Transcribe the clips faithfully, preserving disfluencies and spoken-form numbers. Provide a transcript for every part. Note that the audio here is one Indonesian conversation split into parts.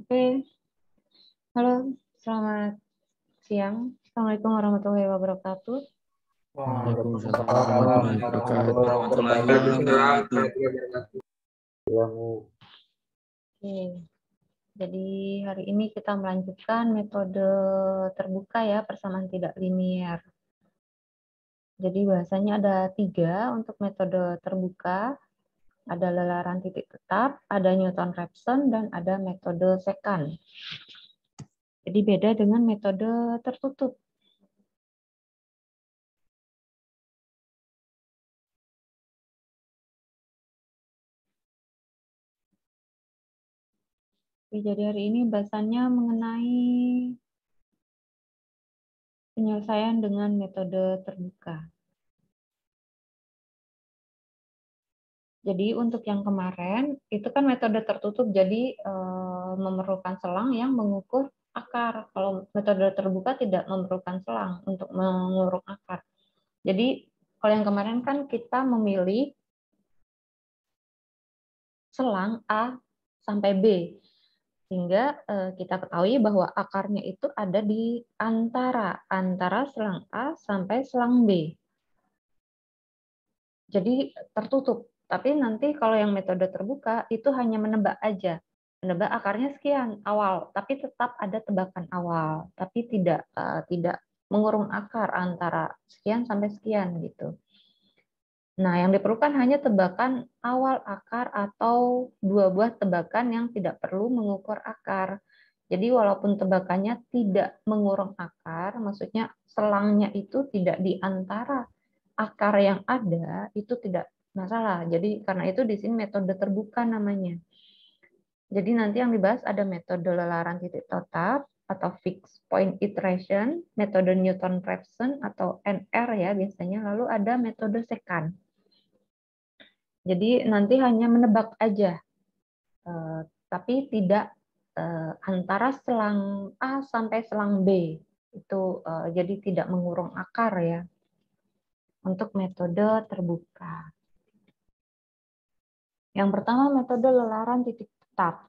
Oke, halo, selamat siang. Assalamualaikum warahmatullahi wabarakatuh. Waalaikumsalam warahmatullahi wabarakatuh. Oke, jadi hari ini kita melanjutkan metode terbuka ya, persamaan tidak linier. Jadi bahasanya ada tiga untuk metode terbuka. Ada lelaran titik tetap, ada Newton-Raphson, dan ada metode secant. Jadi beda dengan metode tertutup. Jadi hari ini bahasannya mengenai penyelesaian dengan metode terbuka. Jadi untuk yang kemarin itu kan metode tertutup, jadi e, memerlukan selang yang mengukur akar. Kalau metode terbuka tidak memerlukan selang untuk mengukur akar. Jadi kalau yang kemarin kan kita memilih selang A sampai B, sehingga e, kita ketahui bahwa akarnya itu ada di antara antara selang A sampai selang B. Jadi tertutup. Tapi nanti kalau yang metode terbuka itu hanya menebak aja. Menebak akarnya sekian awal, tapi tetap ada tebakan awal, tapi tidak uh, tidak mengurung akar antara sekian sampai sekian gitu. Nah, yang diperlukan hanya tebakan awal akar atau dua buah tebakan yang tidak perlu mengukur akar. Jadi walaupun tebakannya tidak mengurung akar, maksudnya selangnya itu tidak di antara akar yang ada, itu tidak masalah. Jadi karena itu di sini metode terbuka namanya. Jadi nanti yang dibahas ada metode lelaran titik tetap atau fixed point iteration, metode Newton-Raphson atau N R ya biasanya, lalu ada metode secant. Jadi nanti hanya menebak aja, eh, tapi tidak eh, antara selang A sampai selang B. Itu eh, jadi tidak mengurung akar ya untuk metode terbuka. Yang pertama metode lelaran titik tetap.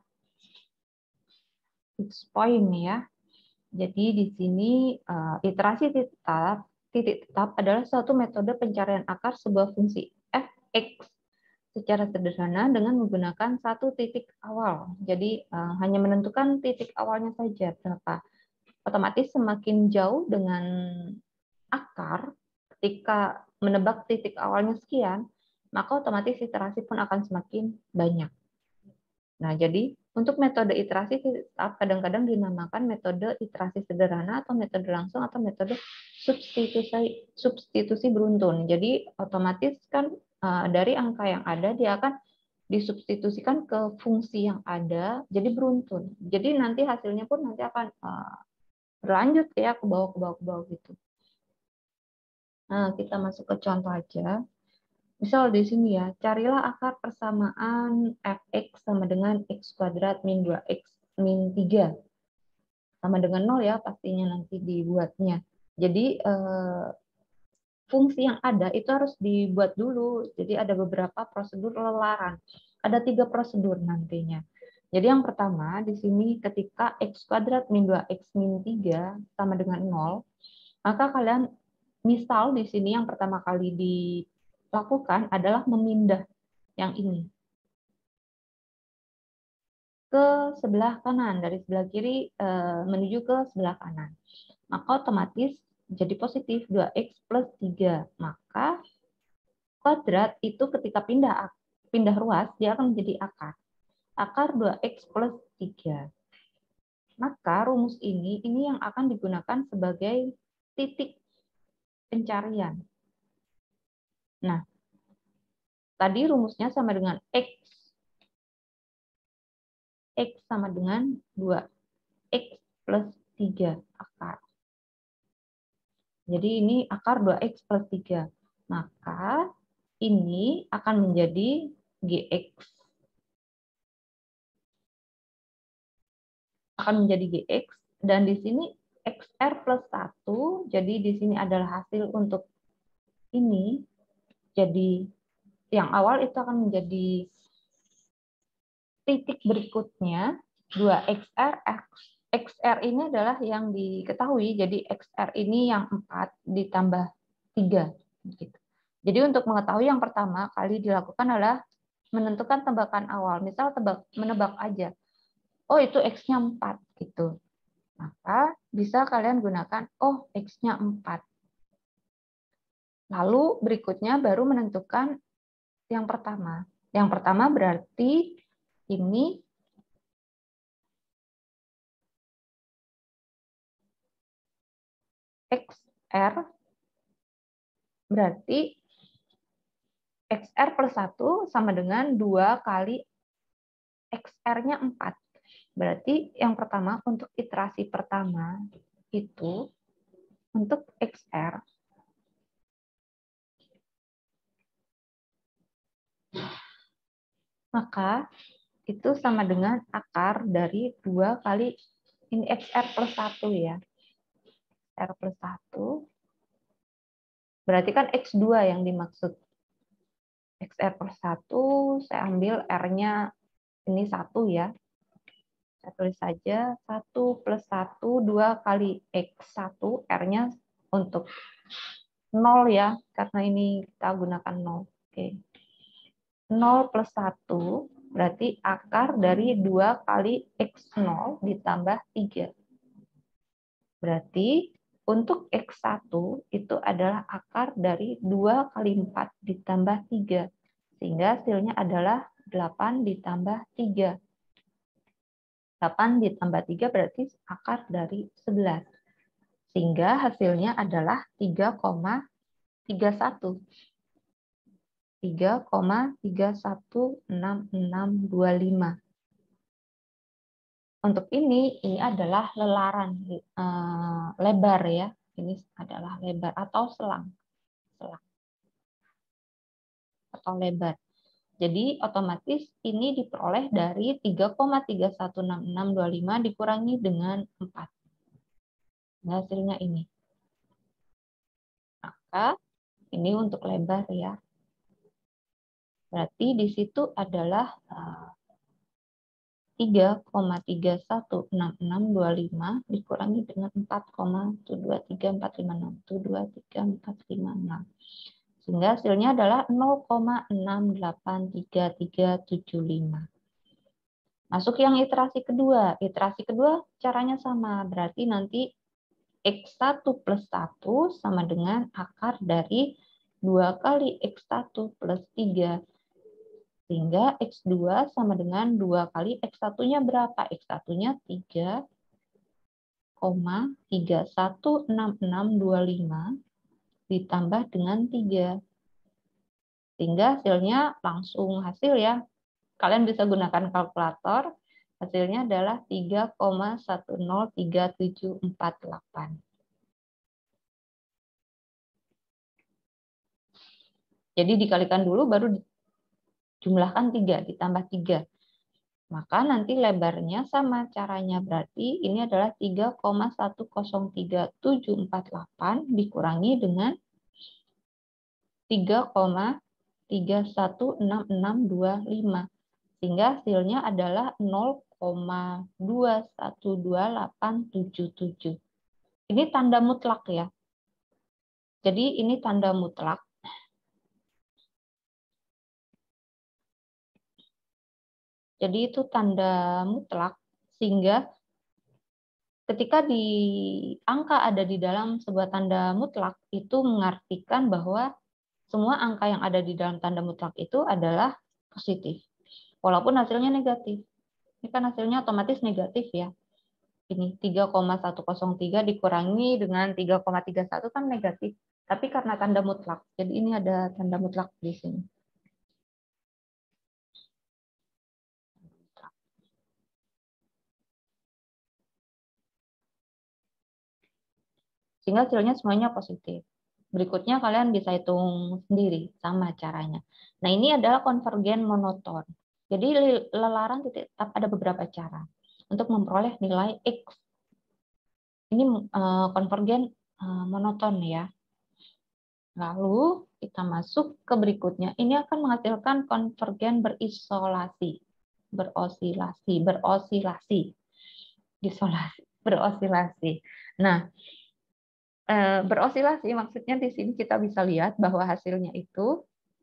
Fixed point ya. Jadi di sini uh, iterasi titik tetap, titik tetap adalah suatu metode pencarian akar sebuah fungsi f(x) secara sederhana dengan menggunakan satu titik awal. Jadi uh, hanya menentukan titik awalnya saja berapa. Otomatis semakin jauh dengan akar, ketika menebak titik awalnya sekian, maka otomatis iterasi pun akan semakin banyak. Nah, jadi untuk metode iterasi tetap kadang-kadang dinamakan metode iterasi sederhana atau metode langsung atau metode substitusi substitusi beruntun. Jadi otomatis kan uh, dari angka yang ada dia akan disubstitusikan ke fungsi yang ada, jadi beruntun. Jadi nanti hasilnya pun nanti akan uh, berlanjut ya ke bawah ke bawah ke bawah gitu. Nah, kita masuk ke contoh aja. Misal di sini ya, carilah akar persamaan f(x) sama dengan x kuadrat min dua x min tiga. Sama dengan nol ya pastinya nanti dibuatnya. Jadi eh, fungsi yang ada itu harus dibuat dulu. Jadi ada beberapa prosedur lelaran. Ada tiga prosedur nantinya. Jadi yang pertama di sini ketika x kuadrat min dua x min tiga sama dengan nol, maka kalian misal di sini yang pertama kali dilakukan adalah memindah yang ini ke sebelah kanan, dari sebelah kiri eh, menuju ke sebelah kanan. Maka otomatis jadi positif dua x plus tiga. Maka kuadrat itu ketika pindah pindah ruas, dia akan menjadi akar. Akar dua x plus tiga. Maka rumus ini, ini yang akan digunakan sebagai titik pencarian. Nah, tadi rumusnya sama dengan x. X sama dengan dua x plus tiga akar. Jadi ini akar dua x plus tiga. Maka ini akan menjadi gx. Akan menjadi gx. Dan di sini xr plus satu. Jadi di sini adalah hasil untuk ini. Jadi yang awal itu akan menjadi titik berikutnya. dua X R, X, X R ini adalah yang diketahui, jadi X R ini yang empat ditambah tiga. Gitu. Jadi untuk mengetahui yang pertama kali dilakukan adalah menentukan tebakan awal. Misal tebak, menebak aja, oh itu X-nya empat. Gitu. Maka bisa kalian gunakan, oh X-nya empat. Lalu berikutnya baru menentukan yang pertama. Yang pertama berarti ini X R berarti X R plus satu sama dengan dua kali X R-nya empat. Berarti yang pertama untuk iterasi pertama itu untuk X R maka itu sama dengan akar dari dua kali ini X R plus satu ya. X R plus satu berarti kan X dua yang dimaksud. X R plus satu, saya ambil R-nya ini satu ya. Saya tulis saja satu plus satu, dua kali X satu, R-nya untuk nol ya, karena ini kita gunakan nol. Oke. nol plus satu, berarti akar dari dua kali X nol ditambah tiga. Berarti untuk X satu itu adalah akar dari dua kali empat ditambah tiga. Sehingga hasilnya adalah delapan ditambah tiga. delapan ditambah tiga berarti akar dari sebelas. Sehingga hasilnya adalah tiga koma tiga satu. tiga koma tiga satu enam enam dua lima. Untuk ini, ini adalah lelaran eh, lebar ya. Ini adalah lebar atau selang. Selang. Atau lebar. Jadi otomatis ini diperoleh dari tiga koma tiga satu enam enam dua lima dikurangi dengan empat. Nah, hasilnya ini. Maka ini untuk lebar ya. Berarti di situ adalah uh, tiga koma tiga satu enam enam dua lima dikurangi dengan empat koma dua tiga empat lima enam. dua tiga empat lima enam. Sehingga hasilnya adalah nol koma enam delapan tiga tiga tujuh lima. Masuk yang iterasi kedua. Iterasi kedua caranya sama. Berarti nanti X satu plus satu sama dengan akar dari dua kali X satu plus tiga. Sehingga X dua sama dengan dua kali X satu-nya berapa? X satu-nya tiga koma tiga satu enam enam dua lima ditambah dengan tiga. Sehingga hasilnya langsung hasil ya. Kalian bisa gunakan kalkulator. Hasilnya adalah tiga koma satu nol tiga tujuh empat delapan. Jadi dikalikan dulu baru jumlahkan tiga, ditambah tiga. Maka nanti lebarnya sama caranya. Berarti ini adalah tiga koma satu nol tiga tujuh empat delapan dikurangi dengan tiga koma tiga satu enam enam dua lima. Sehingga hasilnya adalah nol koma dua satu dua delapan tujuh tujuh. Ini tanda mutlak ya. Jadi ini tanda mutlak. Jadi itu tanda mutlak, sehingga ketika di angka ada di dalam sebuah tanda mutlak, itu mengartikan bahwa semua angka yang ada di dalam tanda mutlak itu adalah positif. Walaupun hasilnya negatif. Ini kan hasilnya otomatis negatif ya. Ini tiga koma satu nol tiga dikurangi dengan tiga koma tiga satu kan negatif. Tapi karena tanda mutlak. Jadi ini ada tanda mutlak di sini. Sehingga hasilnya semuanya positif. Berikutnya kalian bisa hitung sendiri, sama caranya. Nah ini adalah konvergen monoton. Jadi lelaran titik tetap ada beberapa cara untuk memperoleh nilai X. Ini uh, konvergen uh, monoton ya. Lalu kita masuk ke berikutnya. Ini akan menghasilkan konvergen berisolasi. berosilasi, berosilasi, disolasi, berosilasi. Nah, eh, berosilasi maksudnya di sini kita bisa lihat bahwa hasilnya itu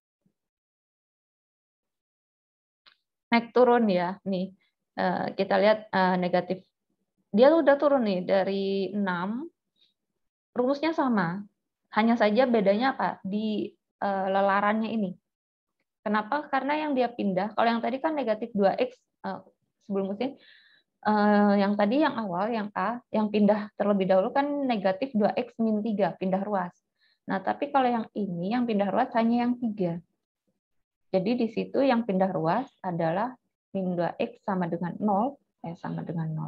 naik turun ya. Nih, eh, kita lihat eh, negatif. Dia udah turun nih dari enam, rumusnya sama. Hanya saja bedanya apa? Di eh, lelarannya ini. Kenapa? Karena yang dia pindah, kalau yang tadi kan negatif dua x eh, sebelum mesin, eh, yang tadi yang awal, yang A, yang pindah terlebih dahulu kan negatif dua x min tiga, pindah ruas. Nah, tapi kalau yang ini, yang pindah ruas hanya yang tiga. Jadi di situ yang pindah ruas adalah min dua x sama dengan nol, eh, sama dengan nol.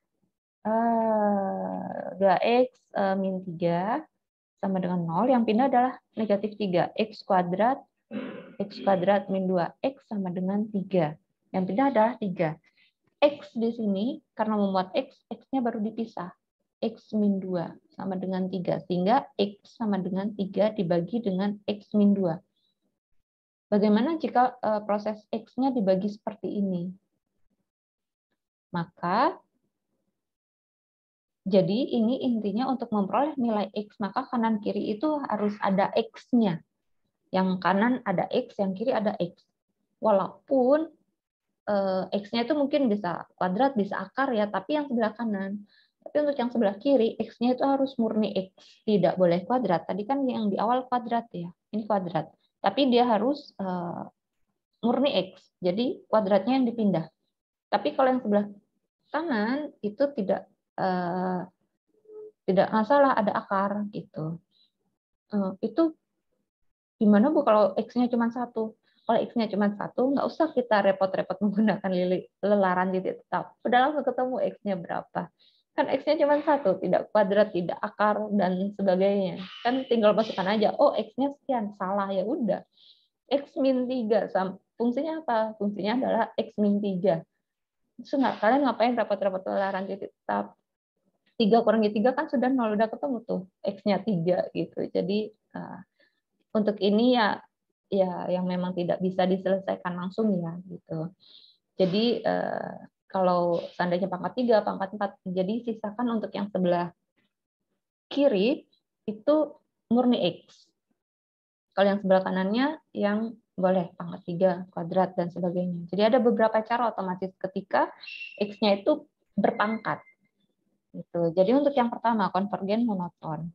Uh, dua x uh, min tiga sama dengan nol, yang pindah adalah negatif tiga, x kuadrat, x kuadrat min dua x sama dengan tiga. Yang pindah adalah tiga. X di sini, karena memuat x, x-nya baru dipisah. X min dua sama dengan tiga. Sehingga x sama dengan tiga dibagi dengan x min dua. Bagaimana jika uh, proses x-nya dibagi seperti ini? Maka jadi ini intinya untuk memperoleh nilai X, maka kanan kiri itu harus ada X-nya. Yang kanan ada X, yang kiri ada X. Walaupun eh, X-nya itu mungkin bisa kuadrat, bisa akar ya, tapi yang sebelah kanan. Tapi untuk yang sebelah kiri, X-nya itu harus murni X. Tidak boleh kuadrat. Tadi kan yang di awal kuadrat ya, ini kuadrat. Tapi dia harus eh, murni X. Jadi kuadratnya yang dipindah. Tapi kalau yang sebelah kanan itu tidak eh, tidak masalah ada akar gitu. Uh, itu gimana Bu kalau X-nya cuma satu? Kalau X-nya cuma satu, nggak usah kita repot-repot menggunakan lili, lelaran titik tetap. Udah langsung ketemu X-nya berapa. Kan X-nya cuma satu, tidak kuadrat, tidak akar, dan sebagainya. Kan tinggal masukkan aja, oh X-nya sekian, salah ya udah. X min tiga, fungsinya apa? Fungsinya adalah X min tiga. Terus kalian ngapain repot-repot lelaran titik tetap? tiga kurangi tiga kan sudah nol, udah ketemu tuh X-nya tiga gitu. Jadi uh, untuk ini ya ya yang memang tidak bisa diselesaikan langsung ya gitu. Jadi uh, kalau seandainya pangkat tiga, pangkat empat, jadi sisakan untuk yang sebelah kiri itu murni X. Kalau yang sebelah kanannya yang boleh pangkat tiga, kuadrat, dan sebagainya. Jadi ada beberapa cara otomatis ketika X-nya itu berpangkat. Gitu. Jadi untuk yang pertama, konvergen monoton.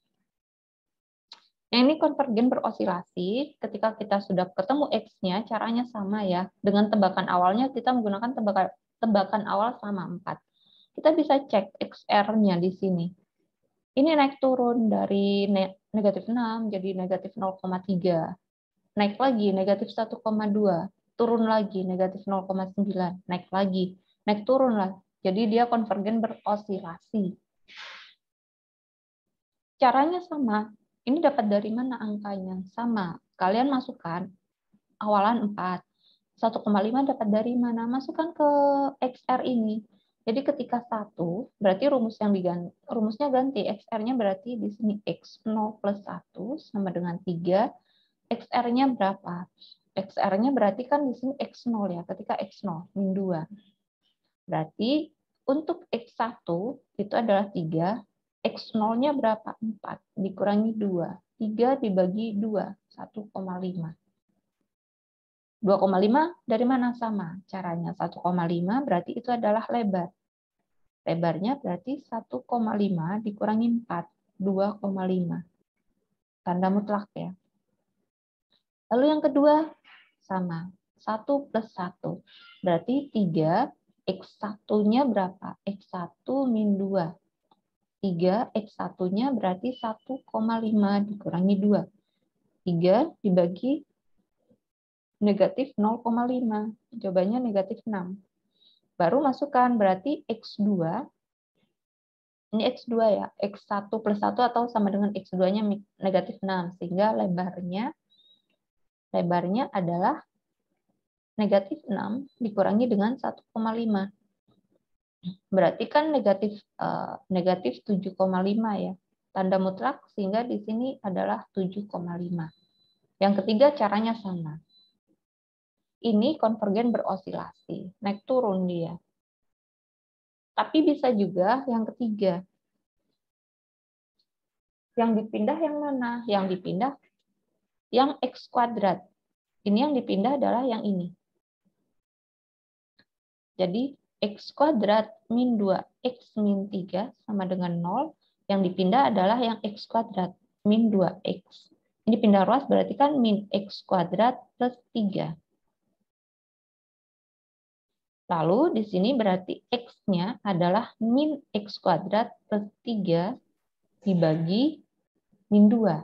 Yang ini konvergen berosilasi, ketika kita sudah ketemu X-nya, caranya sama ya. Dengan tebakan awalnya, kita menggunakan tebakan, tebakan awal sama empat. Kita bisa cek X R-nya di sini. Ini naik turun dari negatif enam jadi negatif nol koma tiga. Naik lagi, negatif satu koma dua. Turun lagi, negatif nol koma sembilan. Naik lagi, naik turun lah. Jadi dia konvergen berosilasi. Caranya sama. Ini dapat dari mana angkanya? Sama. Kalian masukkan awalan empat. satu koma lima dapat dari mana? Masukkan ke X R ini. Jadi ketika satu, berarti rumus yang diganti, rumusnya ganti. X R-nya berarti di sini X nol plus satu sama dengan tiga. X R-nya berapa? X R-nya berarti kan di sini X nol ya, ketika X nol, min dua. Berarti untuk X satu itu adalah tiga, X nol-nya berapa? empat, dikurangi dua. tiga dibagi dua, satu koma lima. dua koma lima dari mana? Sama caranya. satu koma lima berarti itu adalah lebar. Lebarnya berarti satu koma lima dikurangi empat, dua koma lima. Tanda mutlak ya. Lalu yang kedua, sama. satu plus satu. Berarti tiga, X satu-nya berapa? X satu min dua. tiga, X satu-nya berarti satu koma lima dikurangi dua. tiga dibagi negatif nol koma lima. Jawabannya negatif enam. Baru masukkan, berarti X dua. Ini X dua ya. X satu plus satu atau sama dengan X dua-nya negatif enam. Sehingga lebarnya lebarnya adalah negatif enam dikurangi dengan satu koma lima. Berarti kan negatif uh, negatif tujuh koma lima ya. Tanda mutlak sehingga di sini adalah tujuh koma lima. Yang ketiga caranya sama. ini konvergen berosilasi, naik turun dia. Tapi bisa juga yang ketiga. Yang dipindah yang mana? Yang dipindah yang X kuadrat. Ini yang dipindah adalah yang ini. Jadi X kuadrat min dua X min tiga sama dengan nol. Yang dipindah adalah yang X kuadrat min dua X. Ini pindah ruas berarti kan min X kuadrat plus tiga. Lalu di sini berarti X-nya adalah min X kuadrat plus tiga dibagi min dua.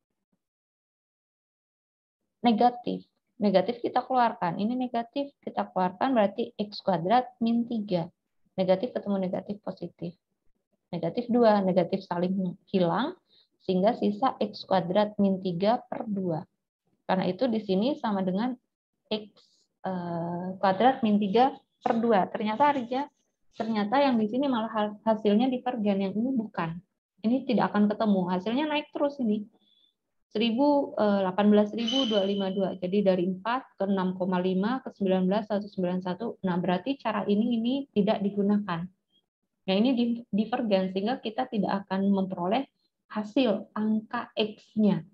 Negatif. Negatif kita keluarkan. Ini negatif kita keluarkan berarti X kuadrat min tiga. Negatif ketemu negatif positif. Negatif dua. Negatif saling hilang. Sehingga sisa X kuadrat min tiga per dua. Karena itu di sini sama dengan X kuadrat min tiga per dua. Ternyata Arja, ternyata yang di sini malah hasilnya divergen. Yang ini bukan. Ini tidak akan ketemu. Hasilnya naik terus ini. delapan belas ribu dua ratus lima puluh dua. Jadi dari empat ke enam koma lima ke sembilan belas seratus sembilan puluh satu. Nah, berarti cara ini ini tidak digunakan. Nah, ini divergen sehingga kita tidak akan memperoleh hasil angka X-nya.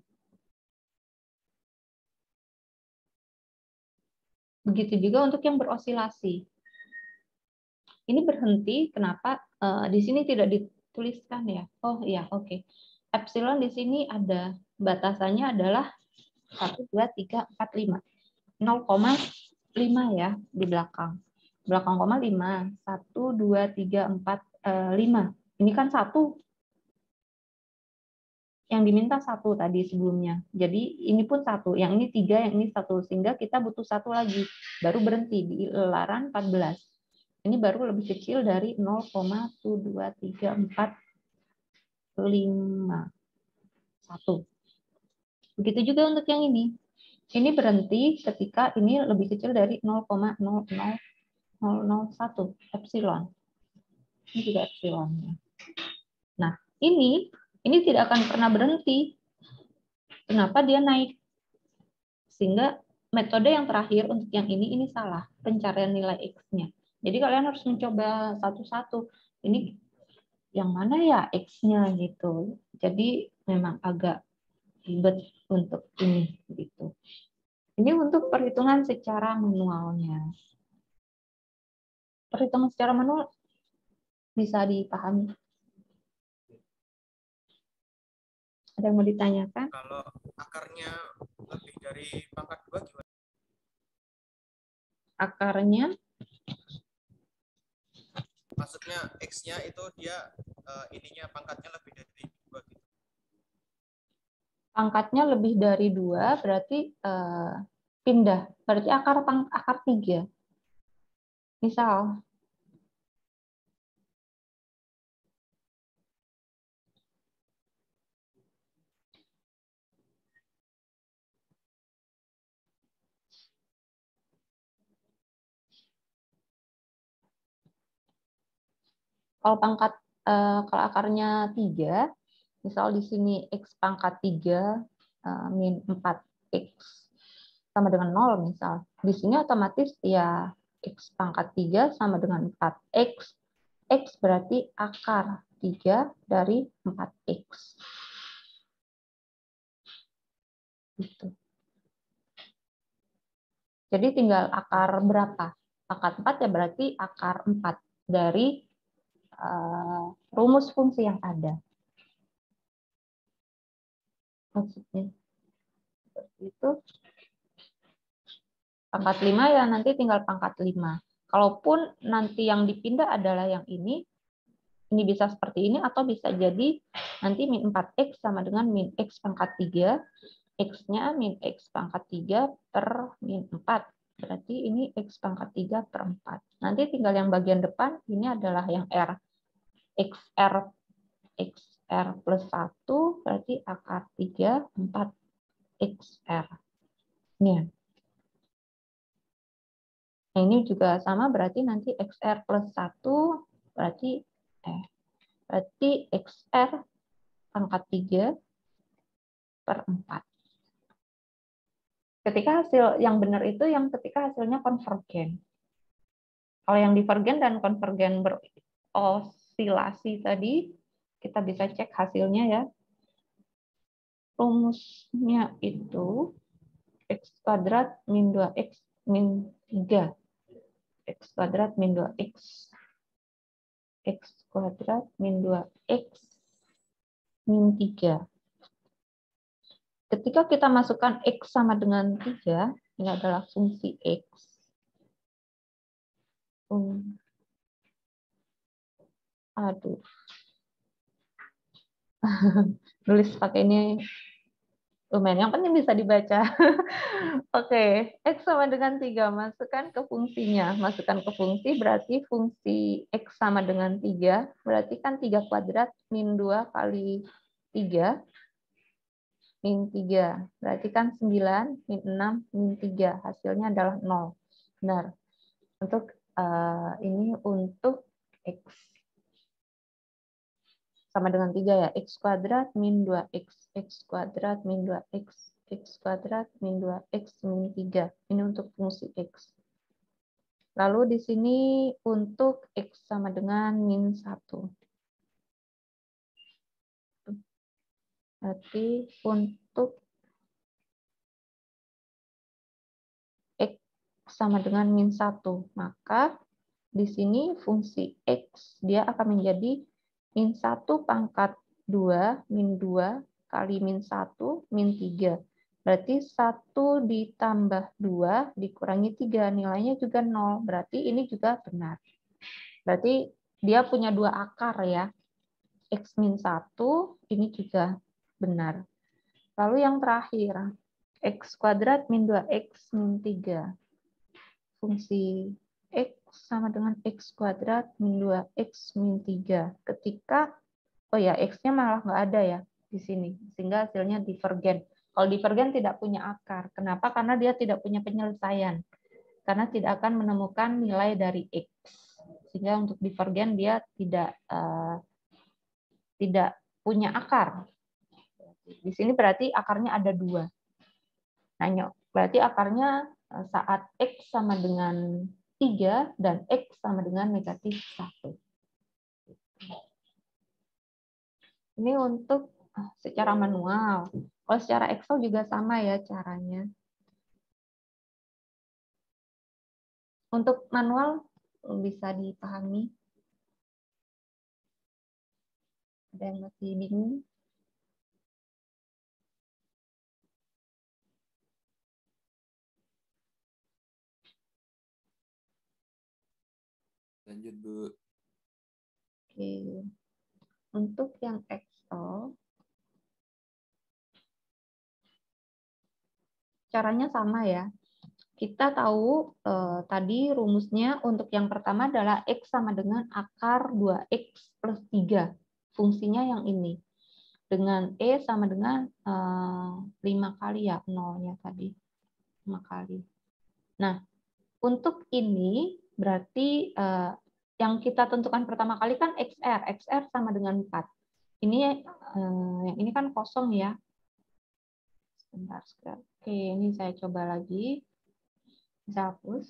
Begitu juga untuk yang berosilasi. Ini berhenti, kenapa? Uh, di sini tidak dituliskan ya. Oh iya, oke. Okay. Epsilon di sini ada batasannya adalah satu, dua, tiga, empat, lima. nol koma lima ya di belakang. Belakang koma lima. satu, dua, tiga, empat, lima. Ini kan satu. Yang diminta satu tadi sebelumnya. Jadi ini pun satu. Yang ini tiga, yang ini satu. Sehingga kita butuh satu lagi. Baru berhenti di lelaran empat belas. Ini baru lebih kecil dari nol koma satu, dua, tiga, empat, lima. satu. Begitu juga untuk yang ini. Ini berhenti ketika ini lebih kecil dari nol koma nol nol nol nol satu epsilon. Ini juga epsilonnya. Nah, ini ini tidak akan pernah berhenti. Kenapa dia naik? Sehingga metode yang terakhir untuk yang ini ini salah, pencarian nilai X-nya. Jadi kalian harus mencoba satu-satu. Ini yang mana ya X-nya gitu. Jadi memang agak ribet untuk ini gitu. Ini untuk perhitungan secara manualnya. Perhitungan secara manual bisa dipahami. Ada yang mau ditanyakan? Kalau akarnya lebih dari pangkat dua gimana? Akarnya? Maksudnya X-nya itu dia uh, ininya pangkatnya lebih dari dua gitu. Pangkatnya lebih dari dua berarti uh, pindah. Berarti akar akar tiga. Misal kalau pangkat uh, kalau akarnya tiga, misal di sini X pangkat tiga uh, min empat X sama dengan nol misal. Di sini otomatis ya X pangkat tiga sama dengan empat X. X berarti akar tiga dari empat X. Gitu. Jadi tinggal akar berapa? Akar empat ya berarti akar empat dari uh, rumus fungsi yang ada. Maksudnya seperti itu. Pangkat lima ya nanti tinggal pangkat lima. Kalaupun nanti yang dipindah adalah yang ini, ini bisa seperti ini atau bisa jadi nanti min empat X sama dengan min X pangkat tiga, X-nya min X pangkat tiga per min empat. Berarti ini X pangkat tiga per empat. Nanti tinggal yang bagian depan, ini adalah yang R. X R, X R plus satu, berarti akar tiga, empat X R. Ini. Nah, ini juga sama, berarti nanti X R plus satu, berarti eh, berarti X R pangkat tiga per empat. Ketika hasil yang benar itu yang ketika hasilnya konvergen. Kalau yang divergen dan konvergen berosilasi tadi, kita bisa cek hasilnya ya. Rumusnya itu x kuadrat min dua x min tiga. X kuadrat min dua x. X kuadrat min dua x min tiga. Ketika kita masukkan X sama dengan tiga, ini adalah fungsi X. Um, aduh. Nulis pakai ini lumayan, yang penting bisa dibaca. Oke, X sama dengan tiga, masukkan ke fungsinya. Masukkan ke fungsi, berarti fungsi X sama dengan tiga, berarti kan tiga kuadrat min dua kali tiga. Min tiga, berarti kan sembilan, min enam, min tiga, hasilnya adalah nol. Benar. Untuk uh, ini untuk X sama dengan tiga ya, X kuadrat min dua X, X kuadrat min dua X, X kuadrat min dua X min tiga. Ini untuk fungsi X. Lalu di sini untuk X sama dengan min satu. Berarti untuk X sama dengan min satu, maka di sini fungsi X dia akan menjadi min satu pangkat dua, min dua kali min satu, min tiga. Berarti satu ditambah dua dikurangi tiga, nilainya juga nol. Berarti ini juga benar. Berarti dia punya dua akar ya. X min satu, ini juga benar. Lalu yang terakhir, X kuadrat min dua X min tiga. Fungsi X sama dengan X kuadrat min dua X min tiga. Ketika, oh ya, X-nya malah nggak ada ya di sini. Sehingga hasilnya divergen. Kalau divergen tidak punya akar. Kenapa? Karena dia tidak punya penyelesaian. Karena tidak akan menemukan nilai dari X. Sehingga untuk divergen dia tidak uh, tidak punya akar. Di sini berarti akarnya ada dua. Nah, berarti akarnya saat X sama dengan tiga dan X sama dengan negatif satu. Ini untuk secara manual. Kalau secara Excel juga sama ya caranya. Untuk manual bisa dipahami. Ada yang masih bingung? Lanjut, Bu. Oke. Untuk yang Excel, caranya sama ya. Kita tahu eh, tadi rumusnya untuk yang pertama adalah X sama dengan akar dua X plus tiga. Fungsinya yang ini. Dengan E sama dengan eh, lima kali ya, nolnya tadi. lima kali. Nah, untuk ini berarti eh, yang kita tentukan pertama kali kan X R. X R sama dengan empat. Ini eh, yang ini kan kosong ya. Sebentar, sebentar. Oke, ini saya coba lagi. Bisa hapus.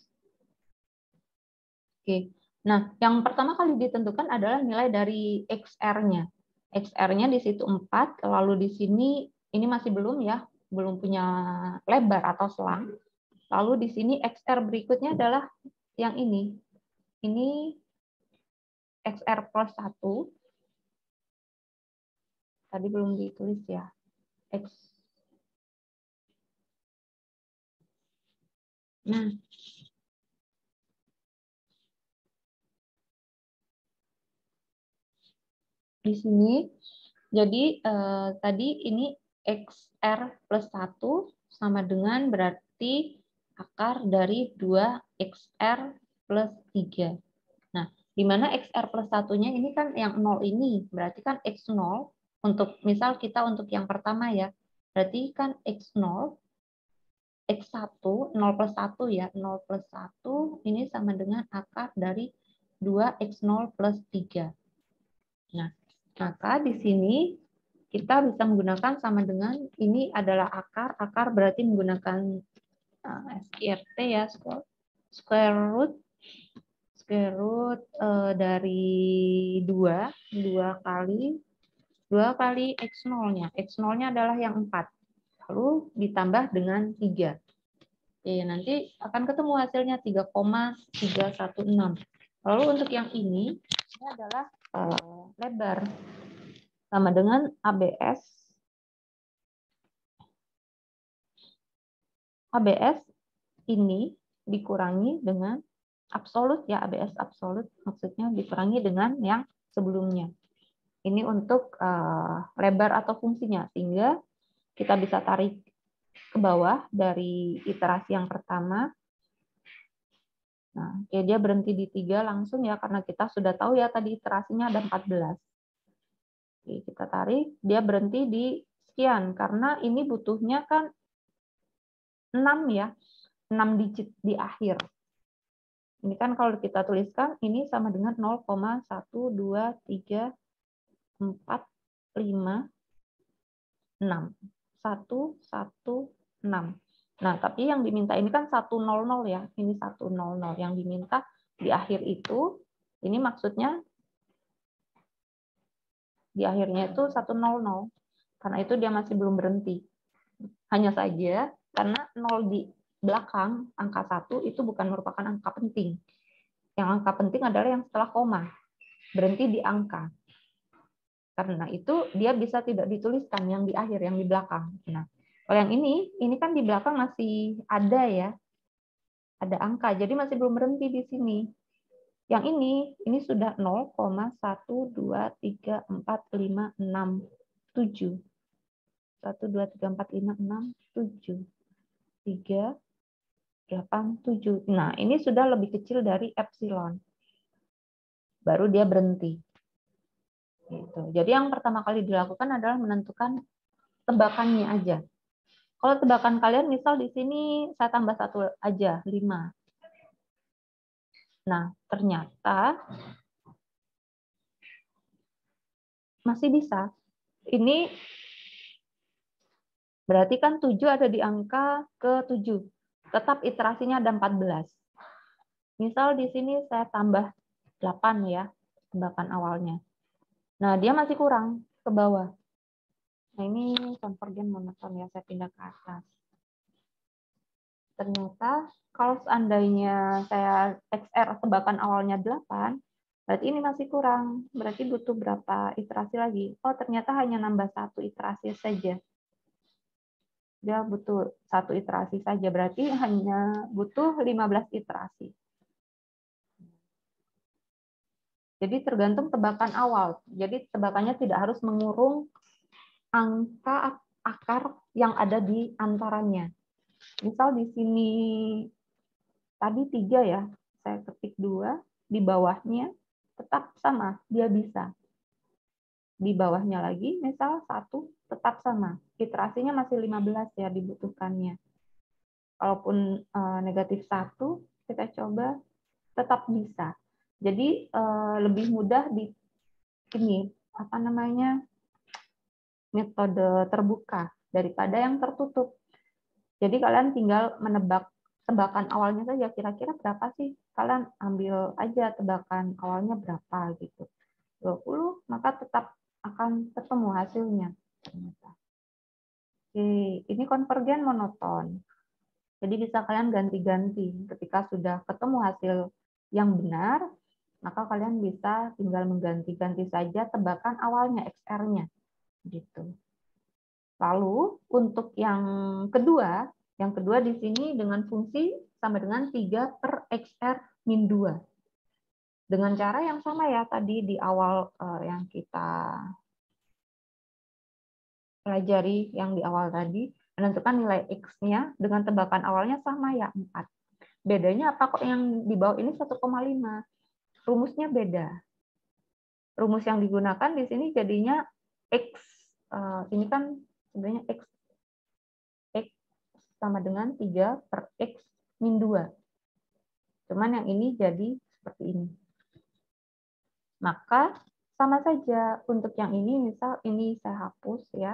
Oke. Nah, yang pertama kali ditentukan adalah nilai dari X R-nya. X R-nya di situ empat, lalu di sini ini masih belum ya, belum punya lebar atau selang. Lalu di sini X R berikutnya adalah yang ini. Ini X R plus satu. Tadi belum ditulis ya. X. Nah, di sini, jadi eh, tadi ini X R plus satu sama dengan berarti akar dari dua X R plus tiga. Nah, di mana X R plus satu-nya ini kan yang nol ini, berarti kan X nol, untuk misal kita untuk yang pertama ya, berarti kan X nol, X satu, nol plus satu ya, nol plus satu ini sama dengan akar dari dua X nol plus tiga. Nah, maka di sini kita bisa menggunakan sama dengan ini adalah akar. Akar berarti menggunakan uh, S Q R T ya, square root. Square root uh, dari dua, dua kali, dua kali X nol-nya. X nol-nya adalah yang empat. Lalu ditambah dengan tiga. Oke, nanti akan ketemu hasilnya tiga koma tiga satu enam. Lalu untuk yang ini, ini adalah uh, lebar. Sama dengan A B S. A B S ini dikurangi dengan absolut ya, A B S absolut maksudnya dikurangi dengan yang sebelumnya. Ini untuk uh, lebar atau fungsinya, sehingga kita bisa tarik ke bawah dari iterasi yang pertama. Nah, ya dia berhenti di tiga langsung ya, karena kita sudah tahu ya tadi iterasinya ada empat belas. Oke, kita tarik, dia berhenti di sekian, karena ini butuhnya kan enam ya, enam digit di akhir. Ini kan kalau kita tuliskan, ini sama dengan nol koma satu dua tiga empat lima enam. satu satu enam. Nah, tapi yang diminta ini kan satu nol nol ya, ini satu nol nol. Yang diminta di akhir itu, ini maksudnya di akhirnya itu satu nol nol. Karena itu dia masih belum berhenti. Hanya saja karena nol di belakang angka satu itu bukan merupakan angka penting. Yang angka penting adalah yang setelah koma. Berhenti di angka. Karena itu dia bisa tidak dituliskan yang di akhir, yang di belakang. Nah, kalau yang ini, ini kan di belakang masih ada ya. Ada angka, jadi masih belum berhenti di sini. Yang ini, ini sudah nol koma satu dua tiga empat lima enam tujuh. satu, dua, tiga, empat, lima, enam, tujuh. tiga, delapan, tujuh. Nah, ini sudah lebih kecil dari epsilon. Baru dia berhenti. Gitu. Jadi yang pertama kali dilakukan adalah menentukan tebakannya aja. Kalau tebakan kalian, misal di sini saya tambah satu aja, lima. Nah, ternyata masih bisa. Ini berarti kan tujuh ada di angka ke tujuh. Tetap iterasinya ada empat belas. Misal di sini saya tambah delapan ya, tebakan awalnya. Nah, dia masih kurang ke bawah. Nah, ini konvergen monoton ya, saya pindah ke atas. Ternyata kalau seandainya saya X R tebakan awalnya delapan, berarti ini masih kurang. Berarti butuh berapa iterasi lagi? Oh, ternyata hanya nambah satu iterasi saja. Dia butuh satu iterasi saja, berarti hanya butuh lima belas iterasi. Jadi tergantung tebakan awal. Jadi tebakannya tidak harus mengurung angka akar yang ada di antaranya. Misal di sini tadi tiga ya, saya ketik dua, di bawahnya tetap sama, dia bisa. Di bawahnya lagi, misal satu, tetap sama. Iterasinya masih lima belas ya dibutuhkannya. Kalaupun uh, negatif satu, kita coba tetap bisa. Jadi uh, lebih mudah di ini, apa namanya, metode terbuka daripada yang tertutup. Jadi kalian tinggal menebak tebakan awalnya saja, kira-kira berapa sih? Kalian ambil aja tebakan awalnya berapa gitu. dua puluh, maka tetap akan ketemu hasilnya. Oke, ini konvergen monoton. Jadi bisa kalian ganti-ganti. Ketika sudah ketemu hasil yang benar, maka kalian bisa tinggal mengganti-ganti saja tebakan awalnya, X R-nya. Gitu. Lalu untuk yang kedua, yang kedua di sini dengan fungsi sama dengan tiga per X R min dua. Dengan cara yang sama ya tadi di awal uh, yang kita pelajari yang di awal tadi, menentukan nilai X-nya dengan tebakan awalnya sama ya, empat. Bedanya apa kok yang di bawah ini satu koma lima? Rumusnya beda. Rumus yang digunakan di sini jadinya X, uh, ini kan sebenarnya X, X sama dengan tiga per X min dua. Cuman yang ini jadi seperti ini. Maka sama saja untuk yang ini, misal ini saya hapus ya.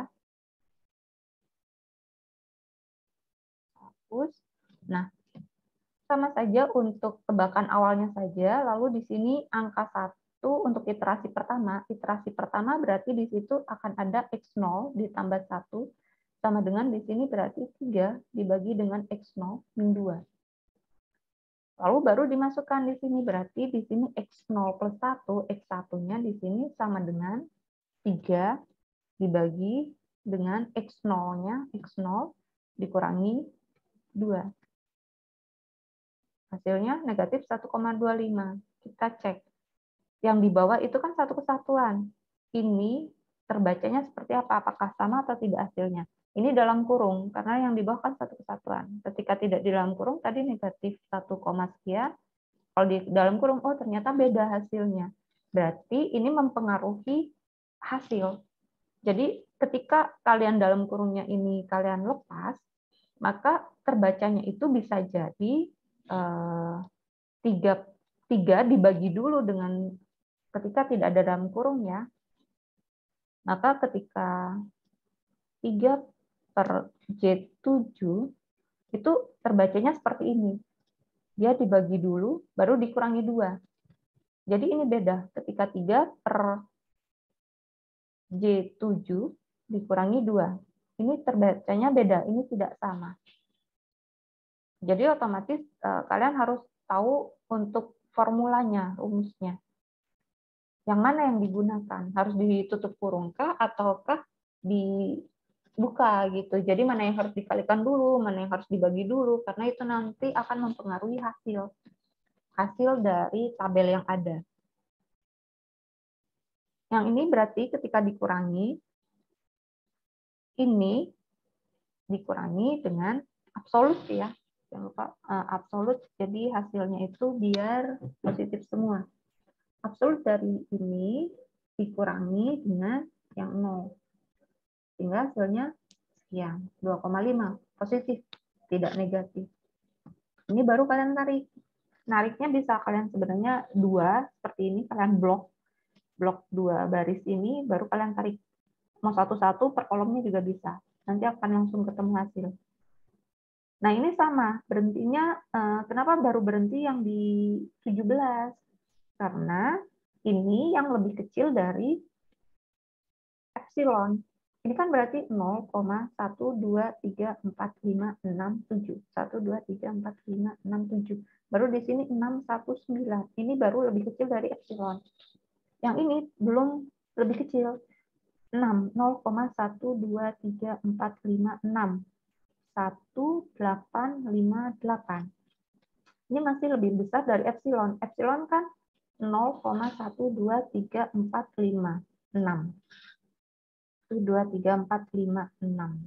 Hapus. Nah, sama saja untuk tebakan awalnya saja, lalu di sini angka satu untuk iterasi pertama. Iterasi pertama berarti di situ akan ada X nol ditambah satu, sama dengan di sini berarti tiga dibagi dengan X nol min dua. Lalu baru dimasukkan di sini, berarti di sini X nol plus satu, X satu-nya di sini sama dengan tiga dibagi dengan X nol-nya, X nol dikurangi dua. Hasilnya negatif satu koma dua lima. Kita cek. Yang di bawah itu kan satu kesatuan. Ini terbacanya seperti apa? Apakah sama atau tidak hasilnya? Ini dalam kurung, karena yang di bawah kan satu kesatuan. Ketika tidak di dalam kurung, tadi negatif satu, sekian. Kalau di dalam kurung, oh ternyata beda hasilnya. Berarti ini mempengaruhi hasil. Jadi ketika kalian dalam kurungnya ini kalian lepas, maka terbacanya itu bisa jadi tiga, tiga dibagi dulu dengan ketika tidak ada dalam kurung ya. Maka ketika tiga per J tujuh itu terbacanya seperti ini. Dia dibagi dulu, baru dikurangi dua. Jadi ini beda. Ketika tiga per J tujuh dikurangi dua. Ini terbacanya beda, ini tidak sama. Jadi otomatis uh, kalian harus tahu untuk formulanya, rumusnya. Yang mana yang digunakan? Harus ditutup kurungkah ataukah dibuka gitu. Jadi mana yang harus dikalikan dulu, mana yang harus dibagi dulu, karena itu nanti akan mempengaruhi hasil. Hasil dari tabel yang ada. Yang ini berarti ketika dikurangi, ini dikurangi dengan absolut ya. Jangan lupa uh, absolut, jadi hasilnya itu biar positif semua. Absolut dari ini dikurangi dengan yang nol. Sehingga hasilnya sekian, dua koma lima, positif, tidak negatif. Ini baru kalian tarik. Nariknya bisa kalian sebenarnya dua, seperti ini, kalian blok. Blok dua baris ini, baru kalian tarik. Mau satu-satu per kolomnya juga bisa. Nanti akan langsung ketemu hasil. Nah, ini sama, berhentinya, eh, kenapa baru berhenti yang di tujuh belas? Karena ini yang lebih kecil dari epsilon. Ini kan berarti nol koma satu dua tiga empat lima enam tujuh. satu, dua, tiga, empat, lima, enam, tujuh. Baru di sini enam, satu, sembilan. Ini baru lebih kecil dari epsilon. Yang ini belum lebih kecil. enam, nol koma satu dua tiga empat lima enam. satu, delapan, lima, delapan. Ini masih lebih besar dari epsilon. Epsilon kan nol koma satu dua tiga empat lima enam. satu, dua, tiga, empat, lima, enam.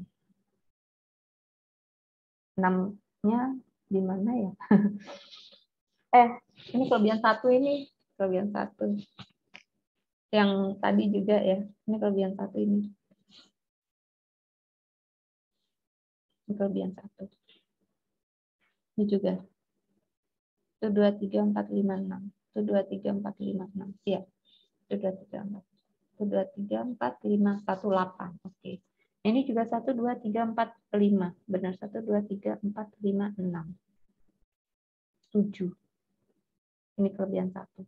enam-nya di mana ya? eh, ini kelebihan satu ini. Kelebihan satu. Yang tadi juga ya. Ini kelebihan satu ini. Ini kelebihan satu. Ini juga. satu, dua, tiga, empat, lima, enam. satu, dua, tiga, empat, lima, enam. Iya. satu, dua, tiga, empat. satu, dua, tiga, empat, lima, satu, delapan. Oke. Ini juga satu, dua, tiga, empat, lima. Benar. satu, dua, tiga, empat, lima, enam. tujuh. Ini kelebihan satu.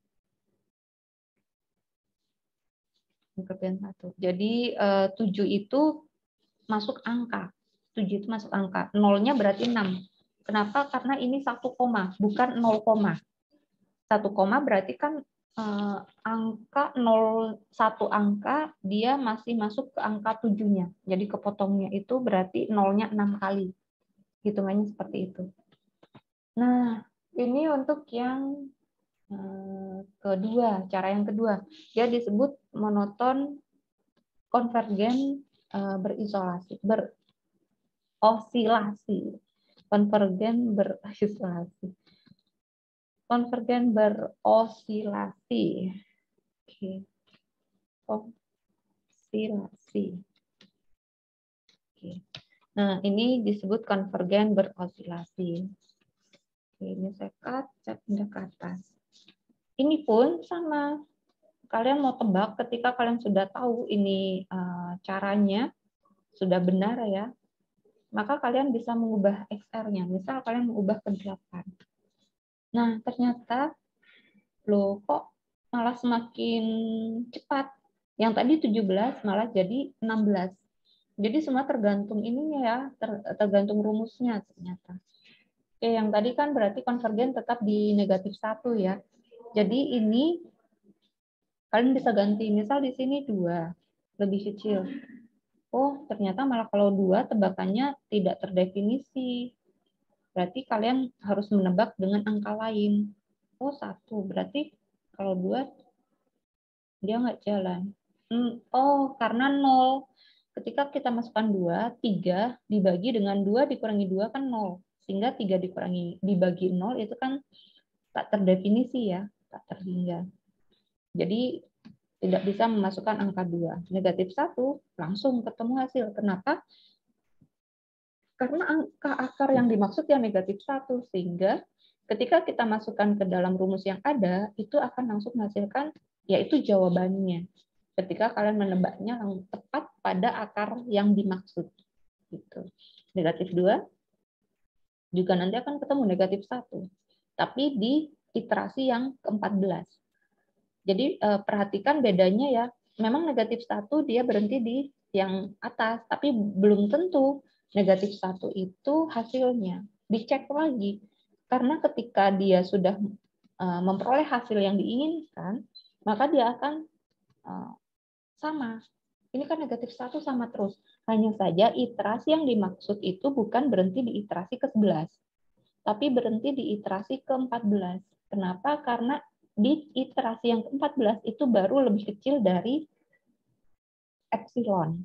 Ini kelebihan satu. Jadi tujuh itu masuk angka. tujuh itu masuk angka. Nolnya berarti enam. Kenapa? Karena ini satu koma, bukan nol koma. satu koma berarti kan eh, angka nol, satu angka dia masih masuk ke angka tujuh-nya. Jadi kepotongnya itu berarti nolnya enam kali. Hitungannya seperti itu. Nah, ini untuk yang eh, kedua, cara yang kedua. Dia disebut monoton konvergen eh, berisolasi, berosilasi. Konvergen berisolasi. Konvergen berosilasi. Oke. Osilasi. Oke. Nah, ini disebut konvergen berosilasi. Oke, ini saya cut, saya pindah ke atas. Ini pun sama. kalian mau tebak, ketika kalian sudah tahu ini uh, caranya, sudah benar ya, maka kalian bisa mengubah X R-nya. Misal kalian mengubah ke delapan. Nah, ternyata, loh kok malah semakin cepat. Yang tadi tujuh belas malah jadi enam belas. Jadi semua tergantung ininya ya, ter, tergantung rumusnya ternyata. Oke, yang tadi kan berarti konvergen tetap di negatif satu ya. Jadi ini kalian bisa ganti, misal di sini dua, lebih kecil. Oh, ternyata malah kalau dua tebakannya tidak terdefinisi. Berarti kalian harus menebak dengan angka lain. Oh, satu. Berarti kalau dua, dia nggak jalan. Hmm, oh, karena nol. Ketika kita masukkan dua, tiga dibagi dengan dua dikurangi dua kan nol. Sehingga tiga dikurangi dibagi nol itu kan tak terdefinisi ya, tak terhingga. Jadi tidak bisa memasukkan angka dua. Negatif satu, langsung ketemu hasil. Kenapa? Karena angka akar yang dimaksud yang negatif satu. Sehingga ketika kita masukkan ke dalam rumus yang ada, itu akan langsung menghasilkan, yaitu jawabannya. Ketika kalian menebaknya tepat pada akar yang dimaksud. Gitu. Negatif dua, juga nanti akan ketemu negatif satu. Tapi di iterasi yang ke empat belas. Jadi perhatikan bedanya ya. Memang negatif satu dia berhenti di yang atas, tapi belum tentu negatif satu itu hasilnya. Dicek lagi. Karena ketika dia sudah memperoleh hasil yang diinginkan, maka dia akan sama. Ini kan negatif satu sama terus. Hanya saja iterasi yang dimaksud itu bukan berhenti di iterasi ke sebelas, tapi berhenti di iterasi ke empat belas. Kenapa? Karena di iterasi yang ke empat belas itu baru lebih kecil dari epsilon.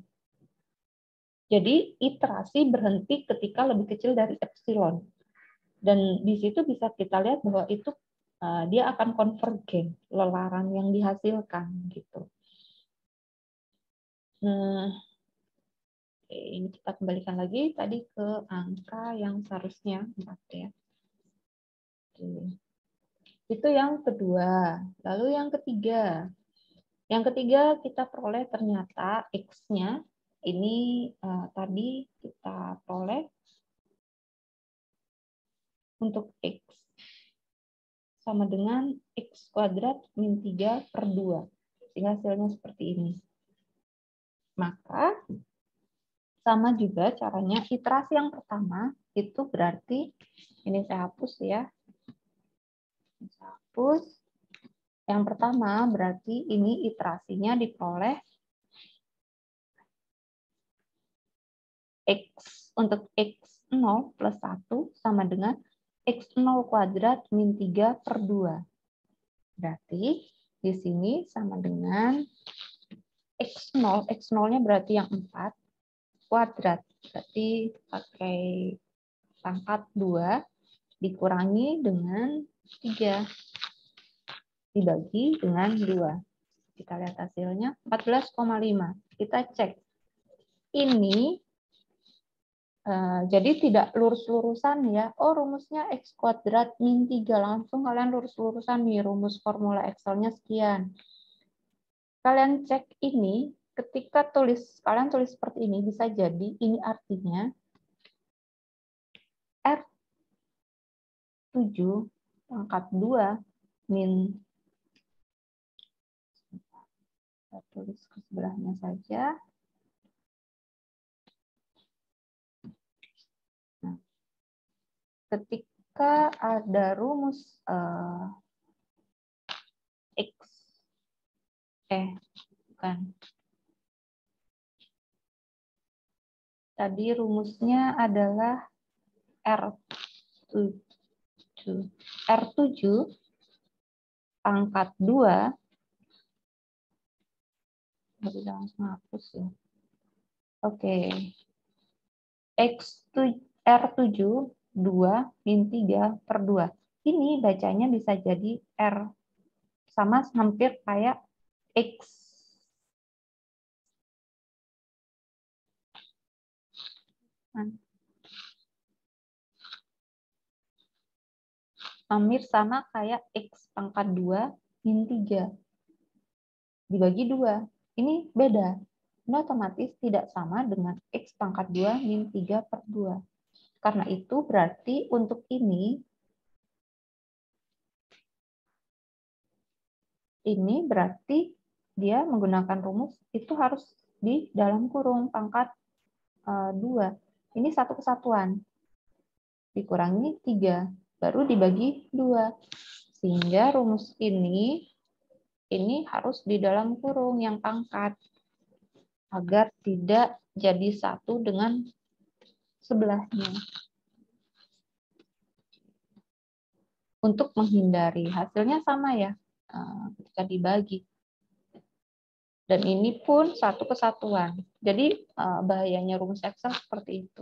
Jadi iterasi berhenti ketika lebih kecil dari epsilon. Dan di situ bisa kita lihat bahwa itu uh, dia akan konvergen, lelaran yang dihasilkan gitu. Nah, oke, ini kita kembalikan lagi tadi ke angka yang seharusnya empat ya. Oke. Itu yang kedua. Lalu yang ketiga. Yang ketiga kita peroleh ternyata X-nya ini uh, tadi kita peroleh untuk X sama dengan X kuadrat min tiga per dua. Sehingga hasilnya seperti ini. Maka sama juga caranya iterasi yang pertama itu berarti, ini saya hapus ya. Saya hapus. Yang pertama berarti ini iterasinya diperoleh X untuk X nol plus satu sama dengan X nol kuadrat min tiga per dua. Berarti di sini sama dengan X nol, X nol-nya berarti yang empat, kuadrat. Berarti pakai pangkat dua dikurangi dengan tiga. Dibagi dengan dua. Kita lihat hasilnya, empat belas koma lima. Kita cek. Ini uh, jadi tidak lurus-lurusan ya. Oh, rumusnya X kuadrat min tiga. Langsung kalian lurus-lurusan nih, rumus formula Excel-nya sekian. Kalian cek ini, ketika tulis, kalian tulis seperti ini, bisa jadi ini artinya R tujuh pangkat dua min, kita tulis ke sebelahnya saja. Nah, ketika ada rumus uh, X, eh, bukan. Tadi rumusnya adalah R tujuh. R tujuh pangkat dua, nggak bisa langsung hapus ya. Oke. X R tujuh, dua, min tiga per dua. Ini bacanya bisa jadi R. Sama hampir kayak X. Hampir sama kayak X pangkat dua, min tiga. dibagi dua. Ini beda. Ini otomatis tidak sama dengan X pangkat dua min tiga per dua. Karena itu berarti untuk ini, ini berarti dia menggunakan rumus itu harus di dalam kurung pangkat dua. Ini satu kesatuan. Dikurangi tiga. Baru dibagi dua. Sehingga rumus ini, ini harus di dalam kurung yang pangkat. Agar tidak jadi satu dengan sebelahnya. Untuk menghindari hasilnya sama ya ketika dibagi. Dan ini pun satu kesatuan. Jadi bahayanya rumus Excel seperti itu.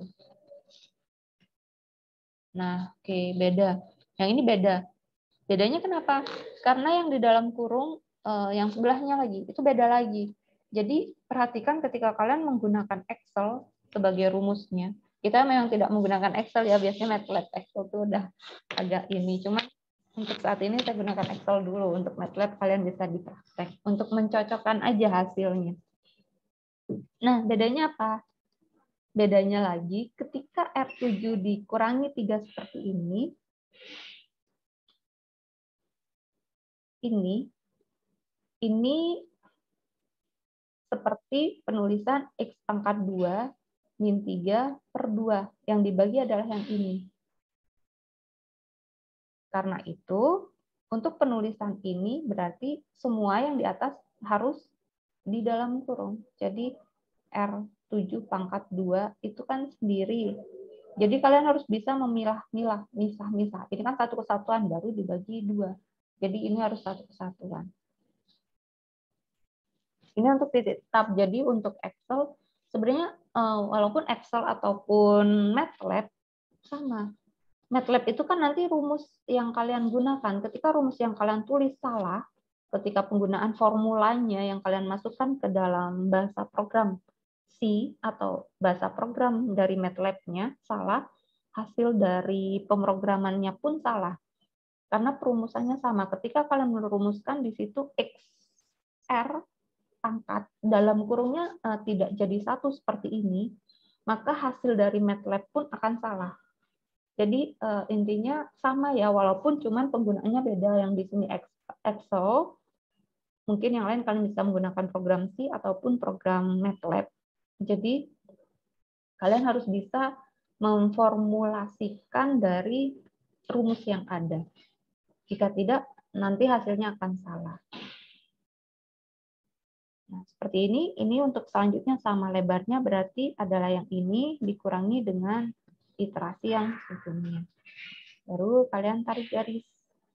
Nah, oke, okay, beda. Yang ini beda. Bedanya kenapa? Karena yang di dalam kurung yang sebelahnya lagi itu beda lagi. Jadi perhatikan ketika kalian menggunakan Excel sebagai rumusnya. Kita memang tidak menggunakan Excel ya, biasanya MATLAB. Excel itu udah agak ini. Cuma untuk saat ini saya gunakan Excel dulu. Untuk MATLAB kalian bisa dipraktek. Untuk mencocokkan aja hasilnya. Nah, bedanya apa? Bedanya lagi ketika R tujuh dikurangi tiga seperti ini, ini, ini seperti penulisan X pangkat dua min tiga per dua. Yang dibagi adalah yang ini. Karena itu, untuk penulisan ini berarti semua yang di atas harus di dalam kurung. Jadi R tujuh pangkat dua itu kan sendiri. Jadi kalian harus bisa memilah-milah, misah-misah. Ini kan satu kesatuan, baru dibagi dua. Jadi ini harus satu kesatuan. Ini untuk titik tetap. Jadi untuk Excel, sebenarnya walaupun Excel ataupun MATLAB, sama. MATLAB itu kan nanti rumus yang kalian gunakan. Ketika rumus yang kalian tulis salah, ketika penggunaan formulanya yang kalian masukkan ke dalam bahasa program C atau bahasa program dari MATLAB-nya salah, hasil dari pemrogramannya pun salah. Karena perumusannya sama. Ketika kalian merumuskan di situ X R pangkat dalam kurungnya uh, tidak jadi satu seperti ini, maka hasil dari MATLAB pun akan salah. Jadi uh, intinya sama ya, walaupun cuman penggunaannya beda. Yang di sini Excel, mungkin yang lain kalian bisa menggunakan program C ataupun program MATLAB. Jadi kalian harus bisa memformulasikan dari rumus yang ada. Jika tidak, nanti hasilnya akan salah. Nah, seperti ini, ini untuk selanjutnya sama lebarnya berarti adalah yang ini dikurangi dengan iterasi yang sebelumnya. Baru kalian tarik garis.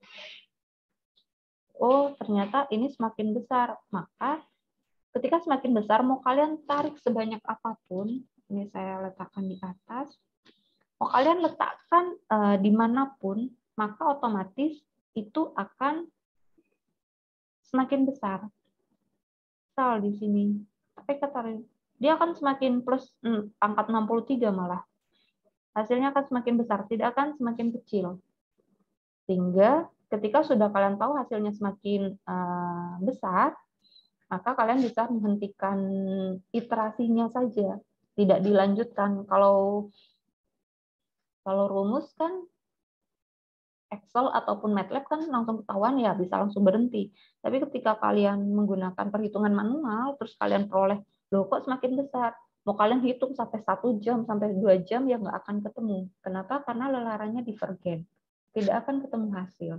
Oh, ternyata ini semakin besar. Maka ketika semakin besar, mau kalian tarik sebanyak apapun, ini saya letakkan di atas, mau kalian letakkan uh, dimanapun, maka otomatis itu akan semakin besar. Misal di sini, tapi kata dia akan semakin plus hmm, pangkat enam puluh tiga malah. Hasilnya akan semakin besar, tidak akan semakin kecil. Sehingga ketika sudah kalian tahu hasilnya semakin uh, besar, maka kalian bisa menghentikan iterasinya saja, tidak dilanjutkan. Kalau kalau rumus kan Excel ataupun MATLAB kan langsung ketahuan ya, bisa langsung berhenti. Tapi ketika kalian menggunakan perhitungan manual, terus kalian peroleh, loh kok semakin besar? Mau kalian hitung sampai satu jam, sampai dua jam, ya nggak akan ketemu. Kenapa? Karena lelarannya divergen. Tidak akan ketemu hasil.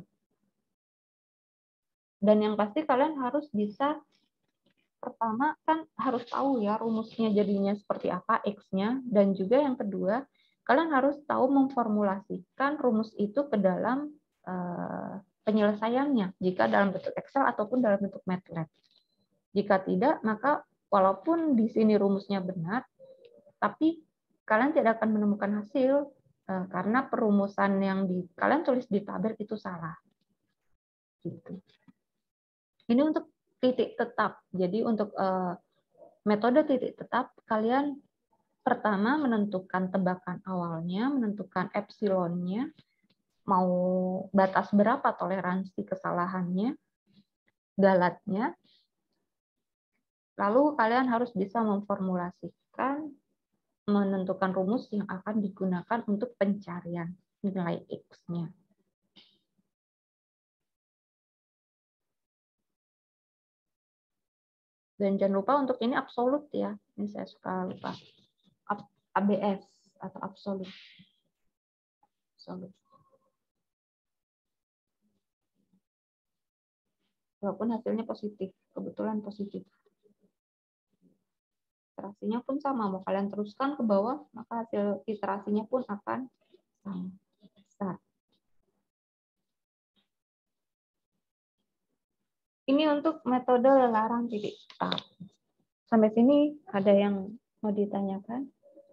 Dan yang pasti kalian harus bisa, pertama kan harus tahu ya rumusnya jadinya seperti apa, X-nya. Dan juga yang kedua, kalian harus tahu memformulasikan rumus itu ke dalam uh, penyelesaiannya, jika dalam bentuk Excel ataupun dalam bentuk MATLAB. Jika tidak, maka walaupun di sini rumusnya benar, tapi kalian tidak akan menemukan hasil uh, karena perumusan yang di, kalian tulis di tabel itu salah. Gitu. Ini untuk titik tetap. Jadi untuk uh, metode titik tetap, kalian pertama menentukan tebakan awalnya, menentukan epsilonnya, mau batas berapa toleransi kesalahannya, galatnya, Lalu kalian harus bisa memformulasikan, menentukan rumus yang akan digunakan untuk pencarian nilai X-nya. Dan jangan lupa untuk ini absolut ya. Ini saya suka lupa. A B S atau absolut. Absolut. Walaupun hasilnya positif, kebetulan positif. Iterasinya pun sama, mau kalian teruskan ke bawah, maka hasil iterasinya pun akan sama. Besar. Ini untuk metode larang titik start. Sampai sini ada yang mau ditanyakan?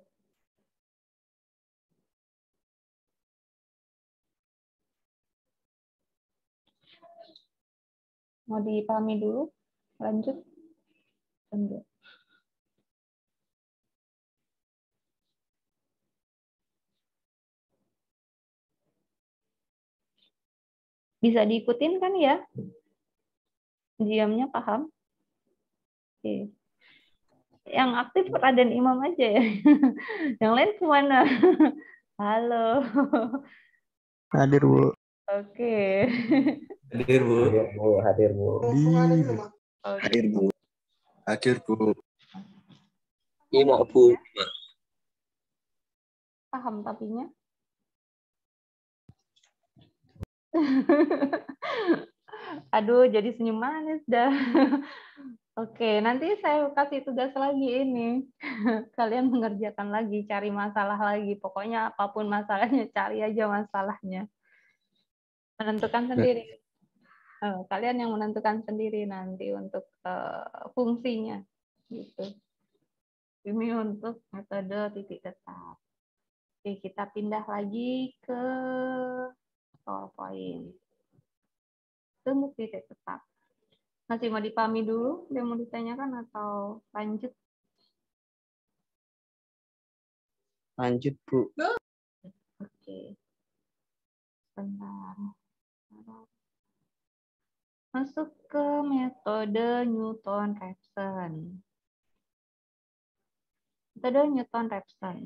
Mau dipahami dulu? Lanjut? Lanjut. Bisa diikutin kan ya? Diamnya paham? Oke. Yang aktif Raden Imam aja ya. Yang lain kemana? Halo. Hadir, Bu. Oke. Hadir, Bu. Hadir, Bu. Hadir, Bu. Hadir, Bu. Hadir, Bu. Ima, Bu. Paham tapinya? Aduh, jadi senyum manis dah. Oke, nanti saya kasih tugas lagi ini. Kalian mengerjakan lagi, cari masalah lagi. Pokoknya apapun masalahnya, cari aja masalahnya. Menentukan sendiri. Oh, kalian yang menentukan sendiri nanti untuk uh, fungsinya. Gitu. Ini untuk metode titik tetap. Oke, kita pindah lagi ke PowerPoint. Untuk titik tetap. Masih mau dipahami dulu? Dia mau ditanyakan atau lanjut? Lanjut, Bu. Oke. Bentar. Masuk ke metode Newton-Raphson. Metode Newton-Raphson.